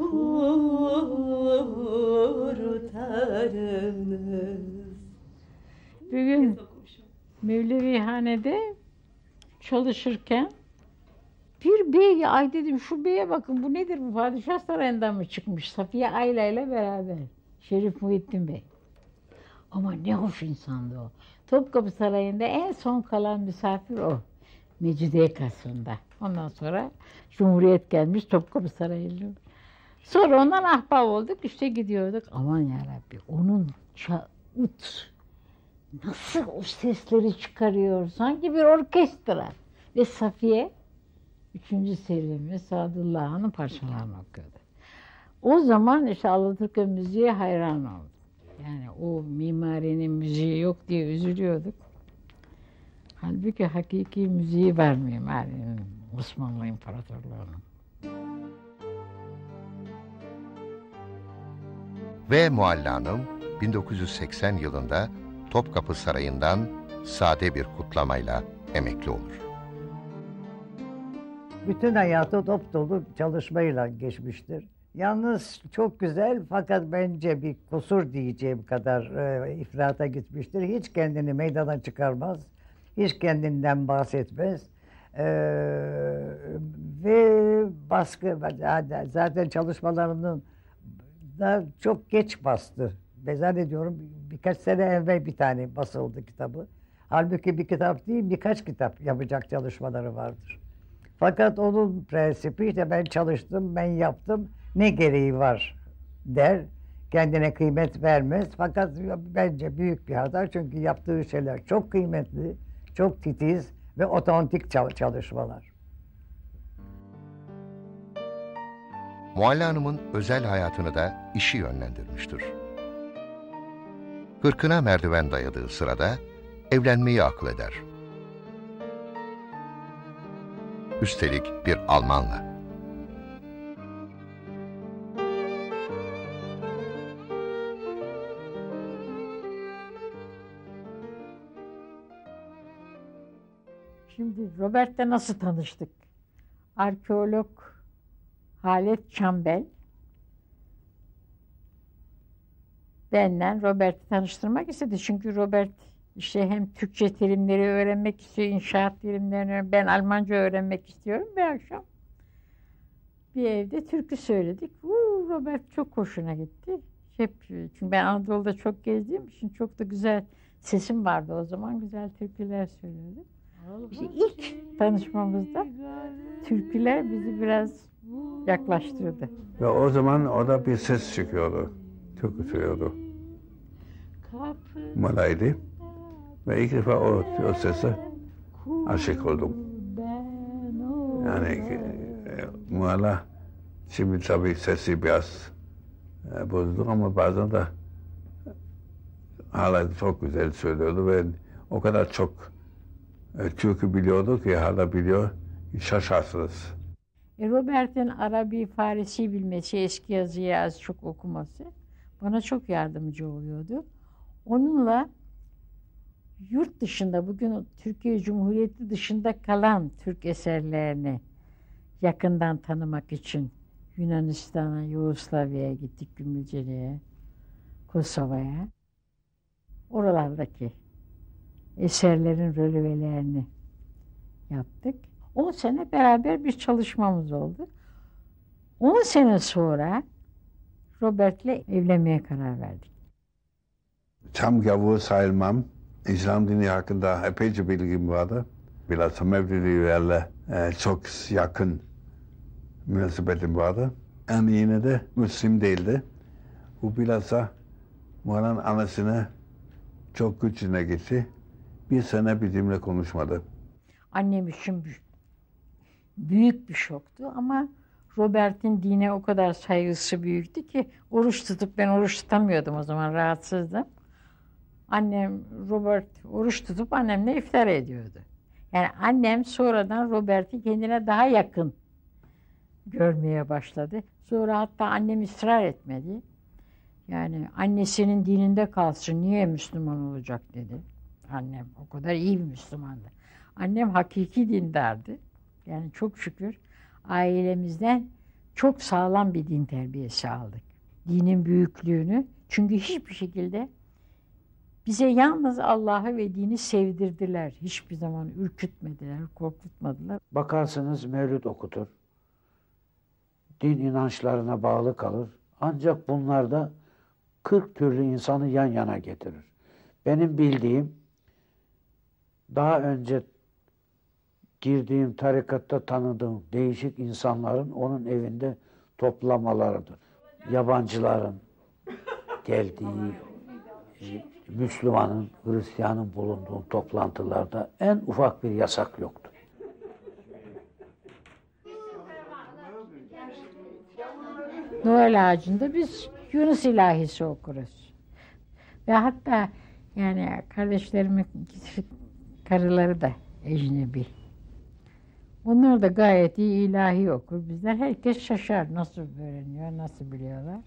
kurtarınız. Bugün Mevlevihane'de çalışırken bir bey, ay dedim şu beye bakın bu nedir bu, Padişah Sarayı'ndan mı çıkmış Safiye Ayla ile beraber. Şerif Muhittin Bey. Ama ne hoş insandı o. Topkapı Sarayı'nda en son kalan misafir o. Mecidiye kasrında. Ondan sonra Cumhuriyet gelmiş Topkapı Sarayı'nda. Sonra ondan ahbap olduk, işte gidiyorduk. Aman yarabbi, onun ut nasıl o sesleri çıkarıyor, sanki bir orkestra. Ve Safiye, 3. Selim'i, Sadullah Hanım parçalarını okuyordu. O zaman işte Alaturka müziğe hayran oldum. Yani o mimarinin müziği yok diye üzülüyorduk. Halbuki hakiki müziği var mimarinin, Osmanlı İmparatorluğu'nun. Ve Mualla Hanım 1980 yılında Topkapı Sarayı'ndan sade bir kutlamayla emekli olur. Bütün hayatı dop dolu çalışmayla geçmiştir. Yalnız çok güzel fakat bence bir kusur diyeceğim kadar ifrata gitmiştir. Hiç kendini meydana çıkarmaz, hiç kendinden bahsetmez. Ve baskı, zaten çalışmalarının da çok geç bastı. Ben zannediyorum birkaç sene evvel bir tane basıldı kitabı. Halbuki bir kitap değil, birkaç kitap yapacak çalışmaları vardır. Fakat onun prensibi işte ben çalıştım, ben yaptım, ne gereği var der. Kendine kıymet vermez. Fakat bence büyük bir hata çünkü yaptığı şeyler çok kıymetli, çok titiz ve otantik çalışmalar. Mualla Hanım'ın özel hayatını da işi yönlendirmiştir. 40'ına merdiven dayadığı sırada evlenmeyi akıl eder. Üstelik bir Almanla. Şimdi Robert'le nasıl tanıştık? Arkeolog Halet Çambel benden Robert'i tanıştırmak istedi. Çünkü Robert işte hem Türkçe terimleri öğrenmek istiyor, inşaat terimlerini, ben Almanca öğrenmek istiyorum. Bir akşam bir evde türkü söyledik. Robert çok hoşuna gitti. Çünkü ben Anadolu'da çok gezdiğim için çok da güzel sesim vardı o zaman. Güzel türküler söylüyordu. İşte ilk tanışmamızda türküler bizi biraz yaklaştırdı. Ve o zaman o da bir ses çıkıyordu. Türkü söylüyordu. Malaydı. Ve ilk defa o sese aşık oldum. Yani Mualla şimdi tabii sesi biraz bozdu ama bazen de hala çok güzel söylüyordu ve o kadar çok türkü biliyordu ki hala biliyor, şaşarsınız. Robert'in Arabi, Farisi bilmesi, eski yazıyı az çok okuması bana çok yardımcı oluyordu. Onunla yurt dışında, bugün Türkiye Cumhuriyeti dışında kalan Türk eserlerini yakından tanımak için Yunanistan'a, Yugoslavya'ya gittik, Gümülcene'ye, Kosova'ya. Oralardaki eserlerin rölevelerini yaptık. 10 sene beraber bir çalışmamız oldu. 10 sene sonra Robert'le evlenmeye karar verdik. Tam gavur sayılmam. İslam dini hakkında epeyce bilgim vardı. Bilhassa Mevlevilerle çok yakın münasebetim vardı. Ama yine de Müslüm değildi. Bu bilhassa Muharrem'in annesine çok gücüne gitti. Bir sene bizimle konuşmadı. Annem için büyük bir şoktu ama Robert'in dine o kadar saygısı büyüktü ki oruç tutup, ben oruç tutamıyordum o zaman, rahatsızdım. Annem, Robert oruç tutup annemle iftar ediyordu. Yani annem sonradan Robert'i kendine daha yakın görmeye başladı. Sonra hatta annem ısrar etmedi. Yani annesinin dininde kalsın, niye Müslüman olacak dedi. Annem o kadar iyi bir Müslümandı. Annem hakiki dindardı. Yani çok şükür ailemizden çok sağlam bir din terbiyesi aldık. Dinin büyüklüğünü, çünkü hiçbir şekilde bize yalnız Allah'ı ve dini sevdirdiler. Hiçbir zaman ürkütmediler, korkutmadılar. Bakarsınız mevlüt okutur. Din inançlarına bağlı kalır. Ancak bunlar da 40 türlü insanı yan yana getirir. Benim bildiğim, daha önce girdiğim tarikatta tanıdığım değişik insanların onun evinde toplamalarıdır. Yabancıların geldiği, Müslümanın, Hristiyanın bulunduğu toplantılarda en ufak bir yasak yoktu. Noel ağacında biz Yunus ilahisi okuruz. Ve hatta yani kardeşlerimin karıları da ecnebi. Onlar da gayet iyi ilahi okur. Bizler herkes şaşar. Nasıl öğreniyor, nasıl biliyorlar?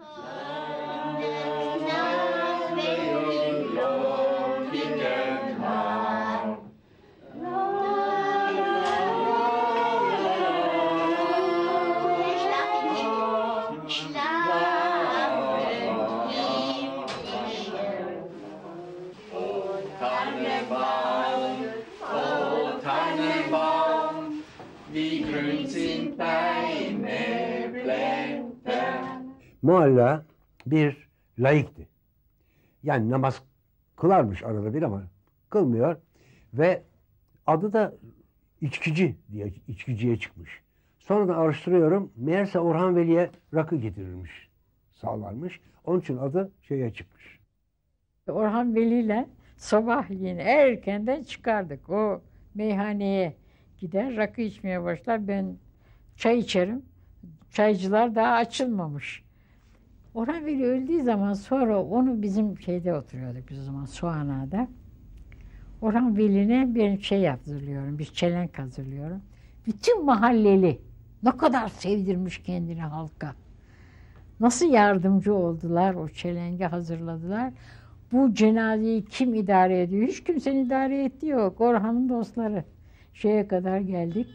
Mualla bir laikti. Yani namaz kılarmış arada bir ama kılmıyor. Ve adı da içkici diye, içkiciye çıkmış. Sonradan araştırıyorum. Meğerse Orhan Veli'ye rakı getirilmiş, sağlarmış. Onun için adı şeye çıkmış. Orhan Veli'yle sabahleyin erkenden çıkardık. O meyhaneye gider, rakı içmeye başlar. Ben çay içerim. Çaycılar daha açılmamış. Orhan Veli öldüğü zaman sonra onu bizim şeyde oturuyorduk biz o zaman Soğana'da. Orhan Veli'ne bir şey hazırlıyorum, bir çelenk hazırlıyorum. Bütün mahalleli ne kadar sevdirmiş kendini halka. Nasıl yardımcı oldular, o çelengi hazırladılar. Bu cenazeyi kim idare ediyor? Hiç kimsenin idare ettiği yok. Orhan'ın dostları. Şeye kadar geldik.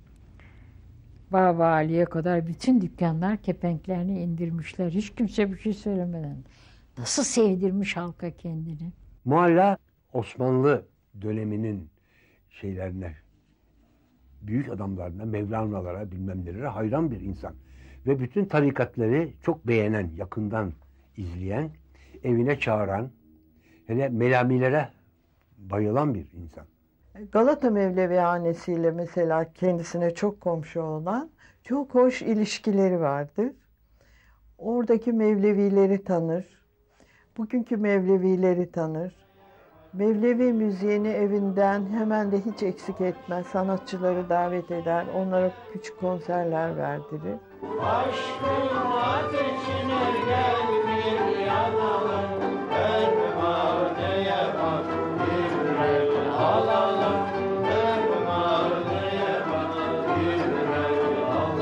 Baba Ali'ye kadar bütün dükkanlar kepenklerini indirmişler. Hiç kimse bir şey söylemeden. Nasıl sevdirmiş halka kendini. Mualla Osmanlı döneminin şeylerine, büyük adamlarına, Mevlana'lara, bilmem nelere hayran bir insan. Ve bütün tarikatları çok beğenen, yakından izleyen, evine çağıran, hele melamilere bayılan bir insan. Galata Mevlevihanesi'yle mesela kendisine çok komşu olan çok hoş ilişkileri vardır. Oradaki Mevlevileri tanır. Bugünkü Mevlevileri tanır. Mevlevi müziğini evinden hemen de hiç eksik etmez. Sanatçıları davet eder. Onlara küçük konserler verdirir. Aşkın ateşine gel bir yanalım. Pervaneye bak bir alalım. Pervaneye bak bir alalım.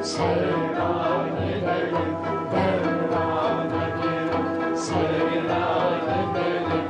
Seyran edelim, derman edelim, seyran edelim,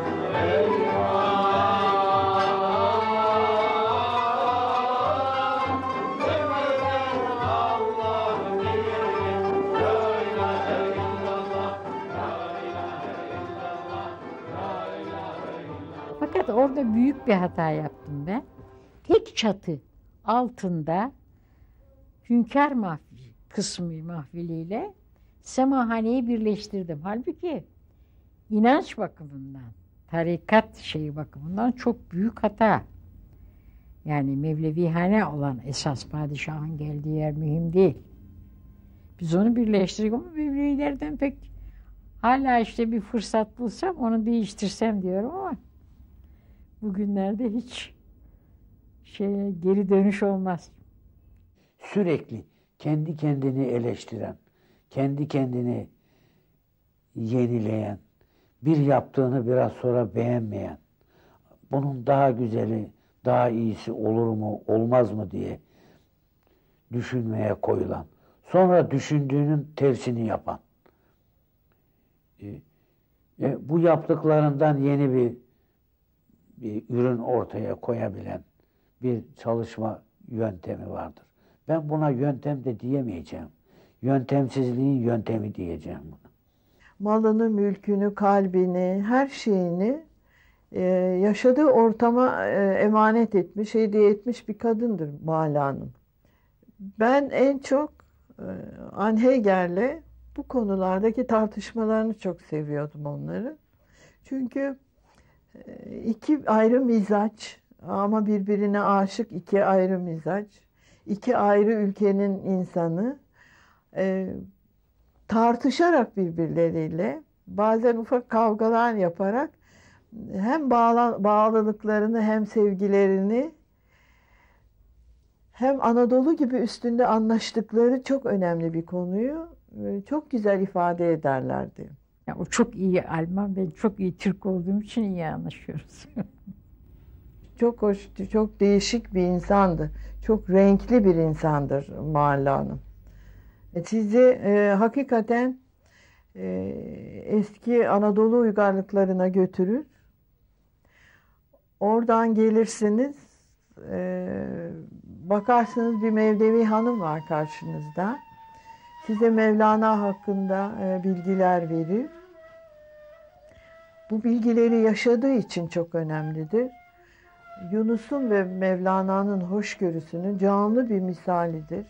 eyvah. Demeden Allah diyelim, la ilahe illallah, la ilahe illallah, la ilahe illallah. Fakat orada büyük bir hata yaptım ben. Tek çatı altında Hünkâr kısmı mahfiliyle Semahane'yi birleştirdim. Halbuki inanç bakımından, tarikat şeyi bakımından çok büyük hata. Yani Mevlevihane olan esas padişahın geldiği yer mühim değil. Biz onu birleştirdik ama Mevlevilerden pek hala işte bir fırsat bulsam onu değiştirsem diyorum ama bugünlerde hiç geri dönüş olmaz. Sürekli kendi kendini eleştiren, kendi kendini yenileyen, bir yaptığını biraz sonra beğenmeyen, bunun daha güzeli, daha iyisi olur mu, olmaz mı diye düşünmeye koyulan, sonra düşündüğünün tersini yapan, bu yaptıklarından yeni bir ürün ortaya koyabilen bir çalışma yöntemi vardır. Ben buna yöntem de diyemeyeceğim. Yöntemsizliğin yöntemi diyeceğim buna. Malını, mülkünü, kalbini, her şeyini yaşadığı ortama emanet etmiş, hediye etmiş bir kadındır Muhalla Hanım. Ben en çok Anheger'le bu konulardaki tartışmalarını çok seviyordum onları. Çünkü iki ayrı mizaç ama birbirine aşık iki ayrı mizaç, iki ayrı ülkenin insanı tartışarak birbirleriyle, bazen ufak kavgalar yaparak hem bağlılıklarını hem sevgilerini hem Anadolu gibi üstünde anlaştıkları çok önemli bir konuyu çok güzel ifade ederlerdi. Ya o çok iyi Alman, ben çok iyi Türk olduğum için iyi anlaşıyoruz. Çok hoştu, çok değişik bir insandı. Çok renkli bir insandır Muhalla Hanım. Sizi hakikaten eski Anadolu uygarlıklarına götürür. Oradan gelirsiniz, bakarsınız bir Mevlevi hanım var karşınızda. Size Mevlana hakkında bilgiler verir. Bu bilgileri yaşadığı için çok önemlidir. Yunus'un ve Mevlana'nın hoşgörüsünün canlı bir misalidir.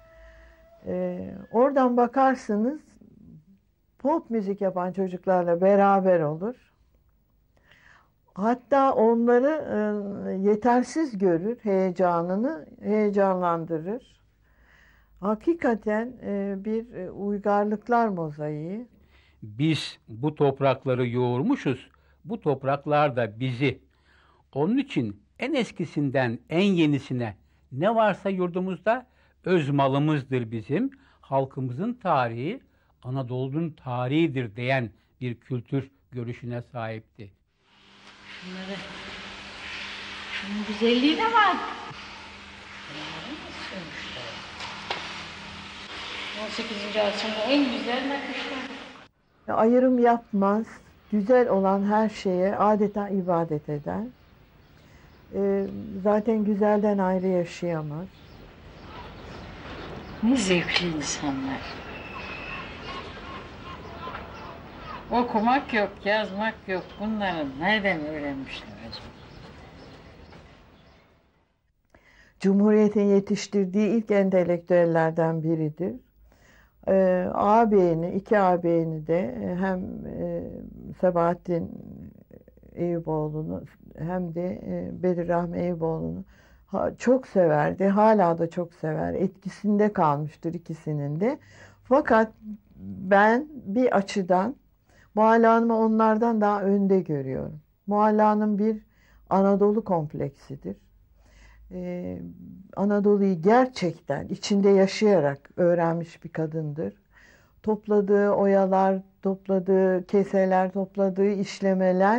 Oradan bakarsınız, pop müzik yapan çocuklarla beraber olur. Hatta onları yetersiz görür, heyecanını heyecanlandırır. Hakikaten bir uygarlıklar mozaiği. Biz bu toprakları yoğurmuşuz, bu topraklar da bizi. Onun için en eskisinden en yenisine ne varsa yurdumuzda öz malımızdır bizim. Halkımızın tarihi Anadolu'nun tarihidir diyen bir kültür görüşüne sahipti. Şunun güzelliğine bak. 18. asırda en güzel nakışlar. Ayrım yapmaz, güzel olan her şeye adeta ibadet eder. Zaten güzelden ayrı yaşayamaz. Ne zevkli insanlar. Okumak yok, yazmak yok. Bunları nereden öğrenmişler acaba? Cumhuriyet'in yetiştirdiği ilk entelektüellerden biridir. Ağabeyini, iki ağabeyini de hem Sabahattin Eyüboğlu'nu hem de Bedir Rahmi Eyüboğlu'nu çok severdi. Hala da çok sever. Etkisinde kalmıştır ikisinin de. Fakat ben bir açıdan Muhalla Hanım'ı onlardan daha önde görüyorum. Muhalla Hanım bir Anadolu kompleksidir. Anadolu'yu gerçekten içinde yaşayarak öğrenmiş bir kadındır. Topladığı oyalar, topladığı keseler, topladığı işlemeler,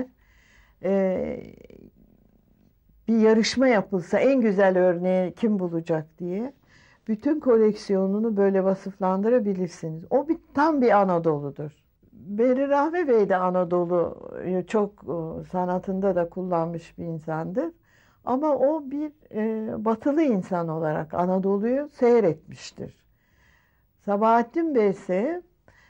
bir yarışma yapılsa en güzel örneği kim bulacak diye bütün koleksiyonunu böyle vasıflandırabilirsiniz. O tam bir Anadolu'dur. Berri Rahmi Bey de Anadolu'yu çok sanatında da kullanmış bir insandır. Ama o bir batılı insan olarak Anadolu'yu seyretmiştir. Sabahattin Bey ise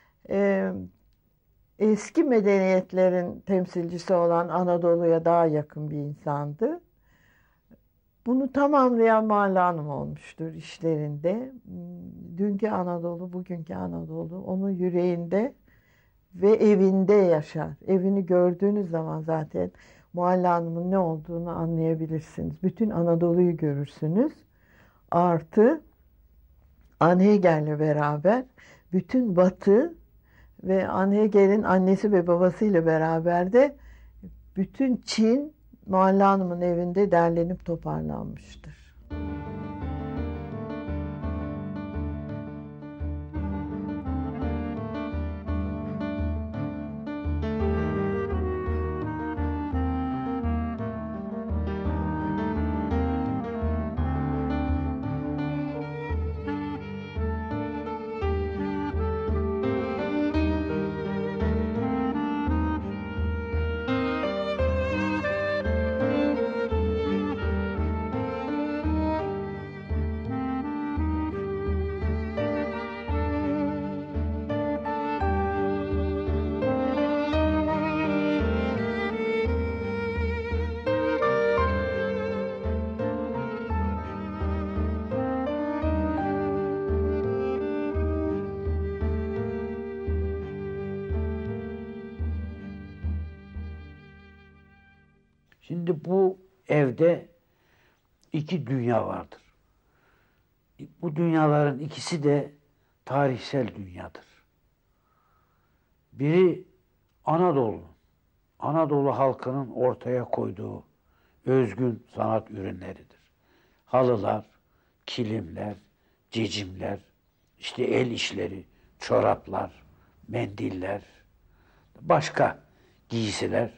eski medeniyetlerin temsilcisi olan Anadolu'ya daha yakın bir insandı. Bunu tamamlayan Mualla Hanım olmuştur işlerinde. Dünkü Anadolu, bugünkü Anadolu onun yüreğinde ve evinde yaşar. Evini gördüğünüz zaman zaten Mualla Hanım'ın ne olduğunu anlayabilirsiniz. Bütün Anadolu'yu görürsünüz. Artı Anheger'le beraber bütün Batı ve Anheger'in annesi ve babasıyla beraber de bütün Çin Mualla Hanım'ın evinde derlenip toparlanmıştır. Şimdi bu evde iki dünya vardır. Bu dünyaların ikisi de tarihsel dünyadır. Biri Anadolu halkının ortaya koyduğu özgün sanat ürünleridir. Halılar, kilimler, cicimler, işte el işleri, çoraplar, mendiller, başka giysiler,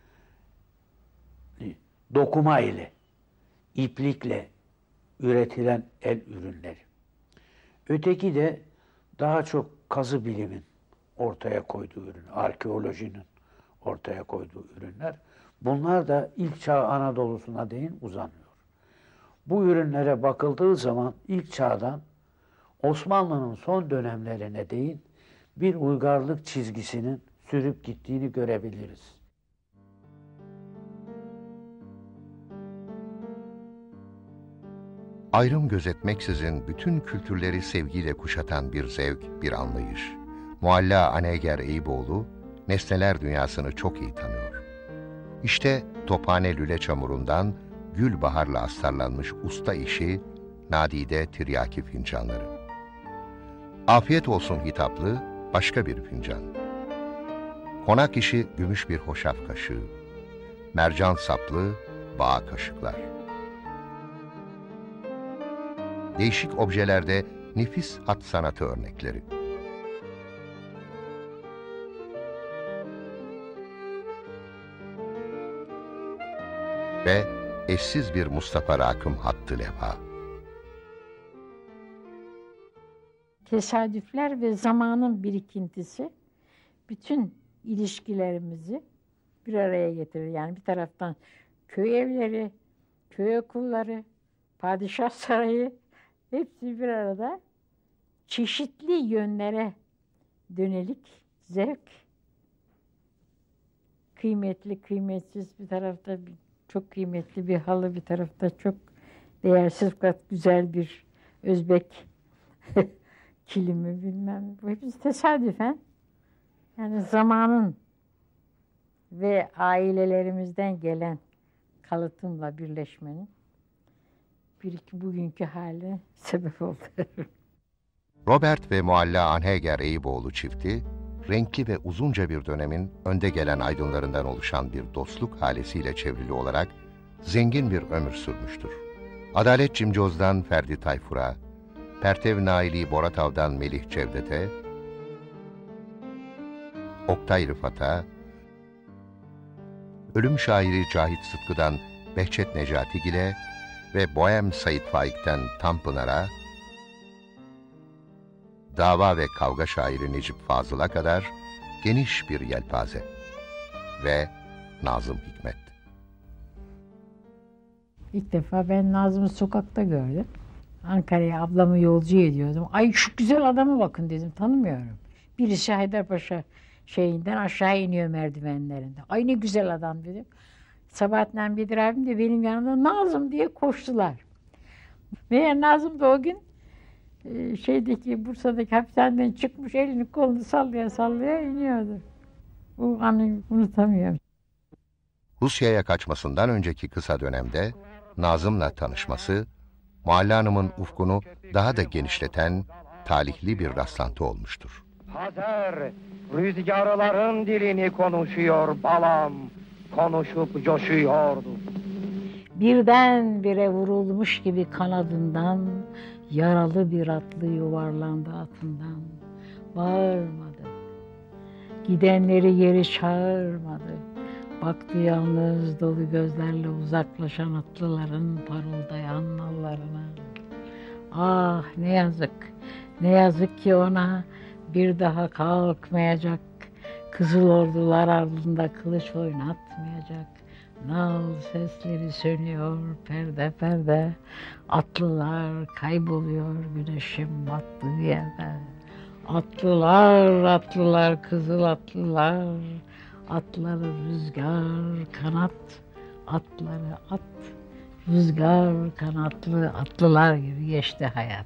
dokuma ile, iplikle üretilen el ürünleri. Öteki de daha çok kazı bilimin ortaya koyduğu ürün, arkeolojinin ortaya koyduğu ürünler. Bunlar da ilk çağ Anadolu'suna değin uzanıyor. Bu ürünlere bakıldığı zaman ilk çağdan Osmanlı'nın son dönemlerine değin bir uygarlık çizgisinin sürüp gittiğini görebiliriz. Ayrım gözetmeksizin bütün kültürleri sevgiyle kuşatan bir zevk, bir anlayış. Mualla Anheger Eyüboğlu, nesneler dünyasını çok iyi tanıyor. İşte Tophane lüle çamurundan gül baharla astarlanmış usta işi, nadide tiryaki fincanları. Afiyet olsun hitaplı başka bir fincan. Konak işi gümüş bir hoşaf kaşığı. Mercan saplı bağ kaşıklar. Değişik objelerde nefis hat sanatı örnekleri. Ve eşsiz bir Mustafa Rakım hattı levha. Tesadüfler ve zamanın birikintisi bütün ilişkilerimizi bir araya getirir. Yani bir taraftan köy evleri, köy okulları, padişah sarayı hepsi bir arada çeşitli yönlere dönelik zevk, kıymetli, kıymetsiz, bir tarafta çok kıymetli bir halı, bir tarafta çok değersiz fakat güzel bir Özbek kilimi bilmem. Bu hepsi tesadüfen. Yani zamanın ve ailelerimizden gelen kalıtımla birleşmenin bugünkü hali sebep oldu. Robert ve Mualla Anheger Eyüboğlu çifti, renkli ve uzunca bir dönemin önde gelen aydınlarından oluşan bir dostluk halesiyle çevrili olarak zengin bir ömür sürmüştür. Adalet Cimcoz'dan Ferdi Tayfur'a, Pertev Naili Boratav'dan Melih Cevdet'e, Oktay Rıfat'a, ölüm şairi Cahit Sıtkı'dan Behçet Necatigil'e ve Bohem Said Faik'ten Tanpınar'a, dava ve kavga şairi Necip Fazıl'a kadar geniş bir yelpaze. Ve Nazım Hikmet. İlk defa ben Nazım'ı sokakta gördüm. Ankara'ya ablamı yolcu ediyordum. Ay şu güzel adama bakın dedim, tanımıyorum. Birisi Haydarpaşa şeyinden aşağı iniyor merdivenlerinde. Ay ne güzel adam dedim. Sabahattin Bedir abim de benim yanımda Nazım diye koştular. Meğer Nazım da o gün Bursa'daki hapishaneden çıkmış, elini kolunu sallaya sallaya iniyordu. Bu anı unutamıyorum. Rusya'ya kaçmasından önceki kısa dönemde Nazım'la tanışması, Mualla Hanım'ın ufkunu daha da genişleten talihli bir rastlantı olmuştur. Hazır, rüzgarların dilini konuşuyor balam, konuşup coşuyordu. Birdenbire vurulmuş gibi kanadından, yaralı bir atlı yuvarlandı atından. Bağırmadı, gidenleri geri çağırmadı. Baktı yalnız dolu gözlerle uzaklaşan atlıların parıldayan nallarına. Ah ne yazık, ne yazık ki ona bir daha kalkmayacak. Kızıl ordular ardında kılıç oynatmayacak. Nal sesleri sönüyor perde perde. Atlılar kayboluyor güneşin battığı yerde. Atlılar, atlılar, kızıl atlılar. Atları rüzgar kanat, atları at. Rüzgar kanatlı atlılar gibi geçti hayat.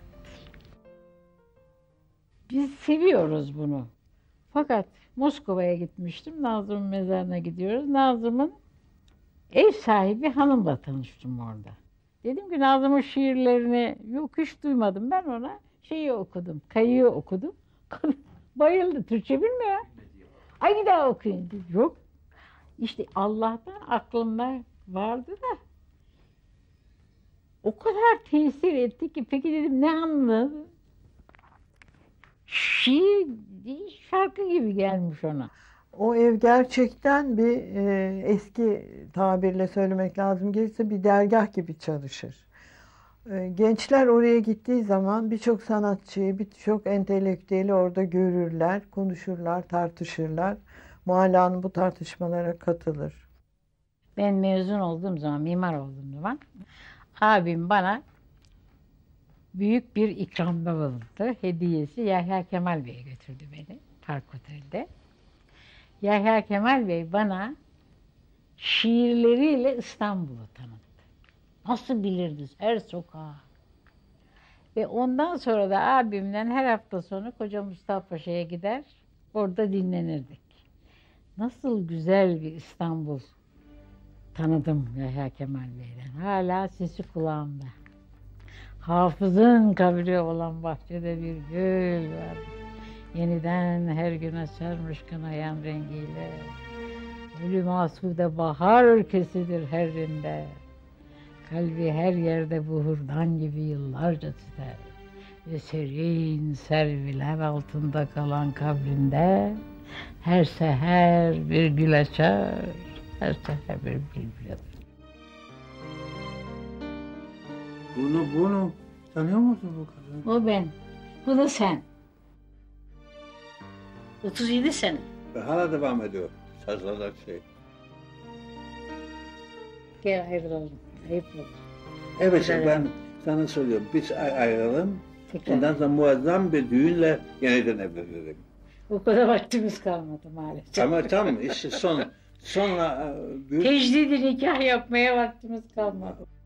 Biz seviyoruz bunu. Fakat Moskova'ya gitmiştim. Nazım'ın mezarına gidiyoruz. Nazım'ın ev sahibi hanımla tanıştım orada. Dedim ki Nazım'ın şiirlerini yok hiç duymadım. Ben ona okudum, Kayı'yı okudum. Bayıldı. Türkçe bilmiyor. Ay bir daha okuyun. Yok. İşte Allah'tan aklımda vardı da o kadar tesir etti ki peki dedim ne anladın? Şiir değil, şarkı gibi gelmiş ona. O ev gerçekten bir eski tabirle söylemek lazım gelirse bir dergah gibi çalışır. Gençler oraya gittiği zaman birçok sanatçıyı, birçok entelektüeli orada görürler, konuşurlar, tartışırlar. Mualla Hanım bu tartışmalara katılır. Ben mezun olduğum zaman, mimar olduğum zaman abim bana büyük bir ikramda bulundu. Hediyesi Yahya Kemal Bey'e götürdü beni Park Otel'de. Yahya Kemal Bey bana şiirleriyle İstanbul'u tanıttı. Nasıl bilirdiniz her sokağı. Ve ondan sonra da abimden her hafta sonu Koca Mustafa Paşa'ya gider, orada dinlenirdik. Nasıl güzel bir İstanbul tanıdım Yahya Kemal Bey'den. Hala sesi kulağımda. Hafız'ın kabri olan bahçede bir gül var. Yeniden her güne sarmış kınayan rengiyle. Ölüm asude bahar ülkesidir her rinde. Kalbi her yerde buhurdan gibi yıllarca tüter. Ve serin serviler altında kalan kabrinde her seher bir gül açar, her seher bir bülbül açar. Bunu tanıyor musun bu kadını? O ben, bu da sen. 37 sene. Ve hala devam ediyor. Sazlanak şey. Gel ayrılalım. Ayıp olur. Evet ben sana söylüyorum. Biz ayrılalım. Tekrar. Ondan sonra muazzam bir düğünle yeniden evlenelim. O kadar vaktimiz kalmadı maalesef. Ama tam işte sonra büyük... Tecdidi nikah yapmaya vaktimiz kalmadı.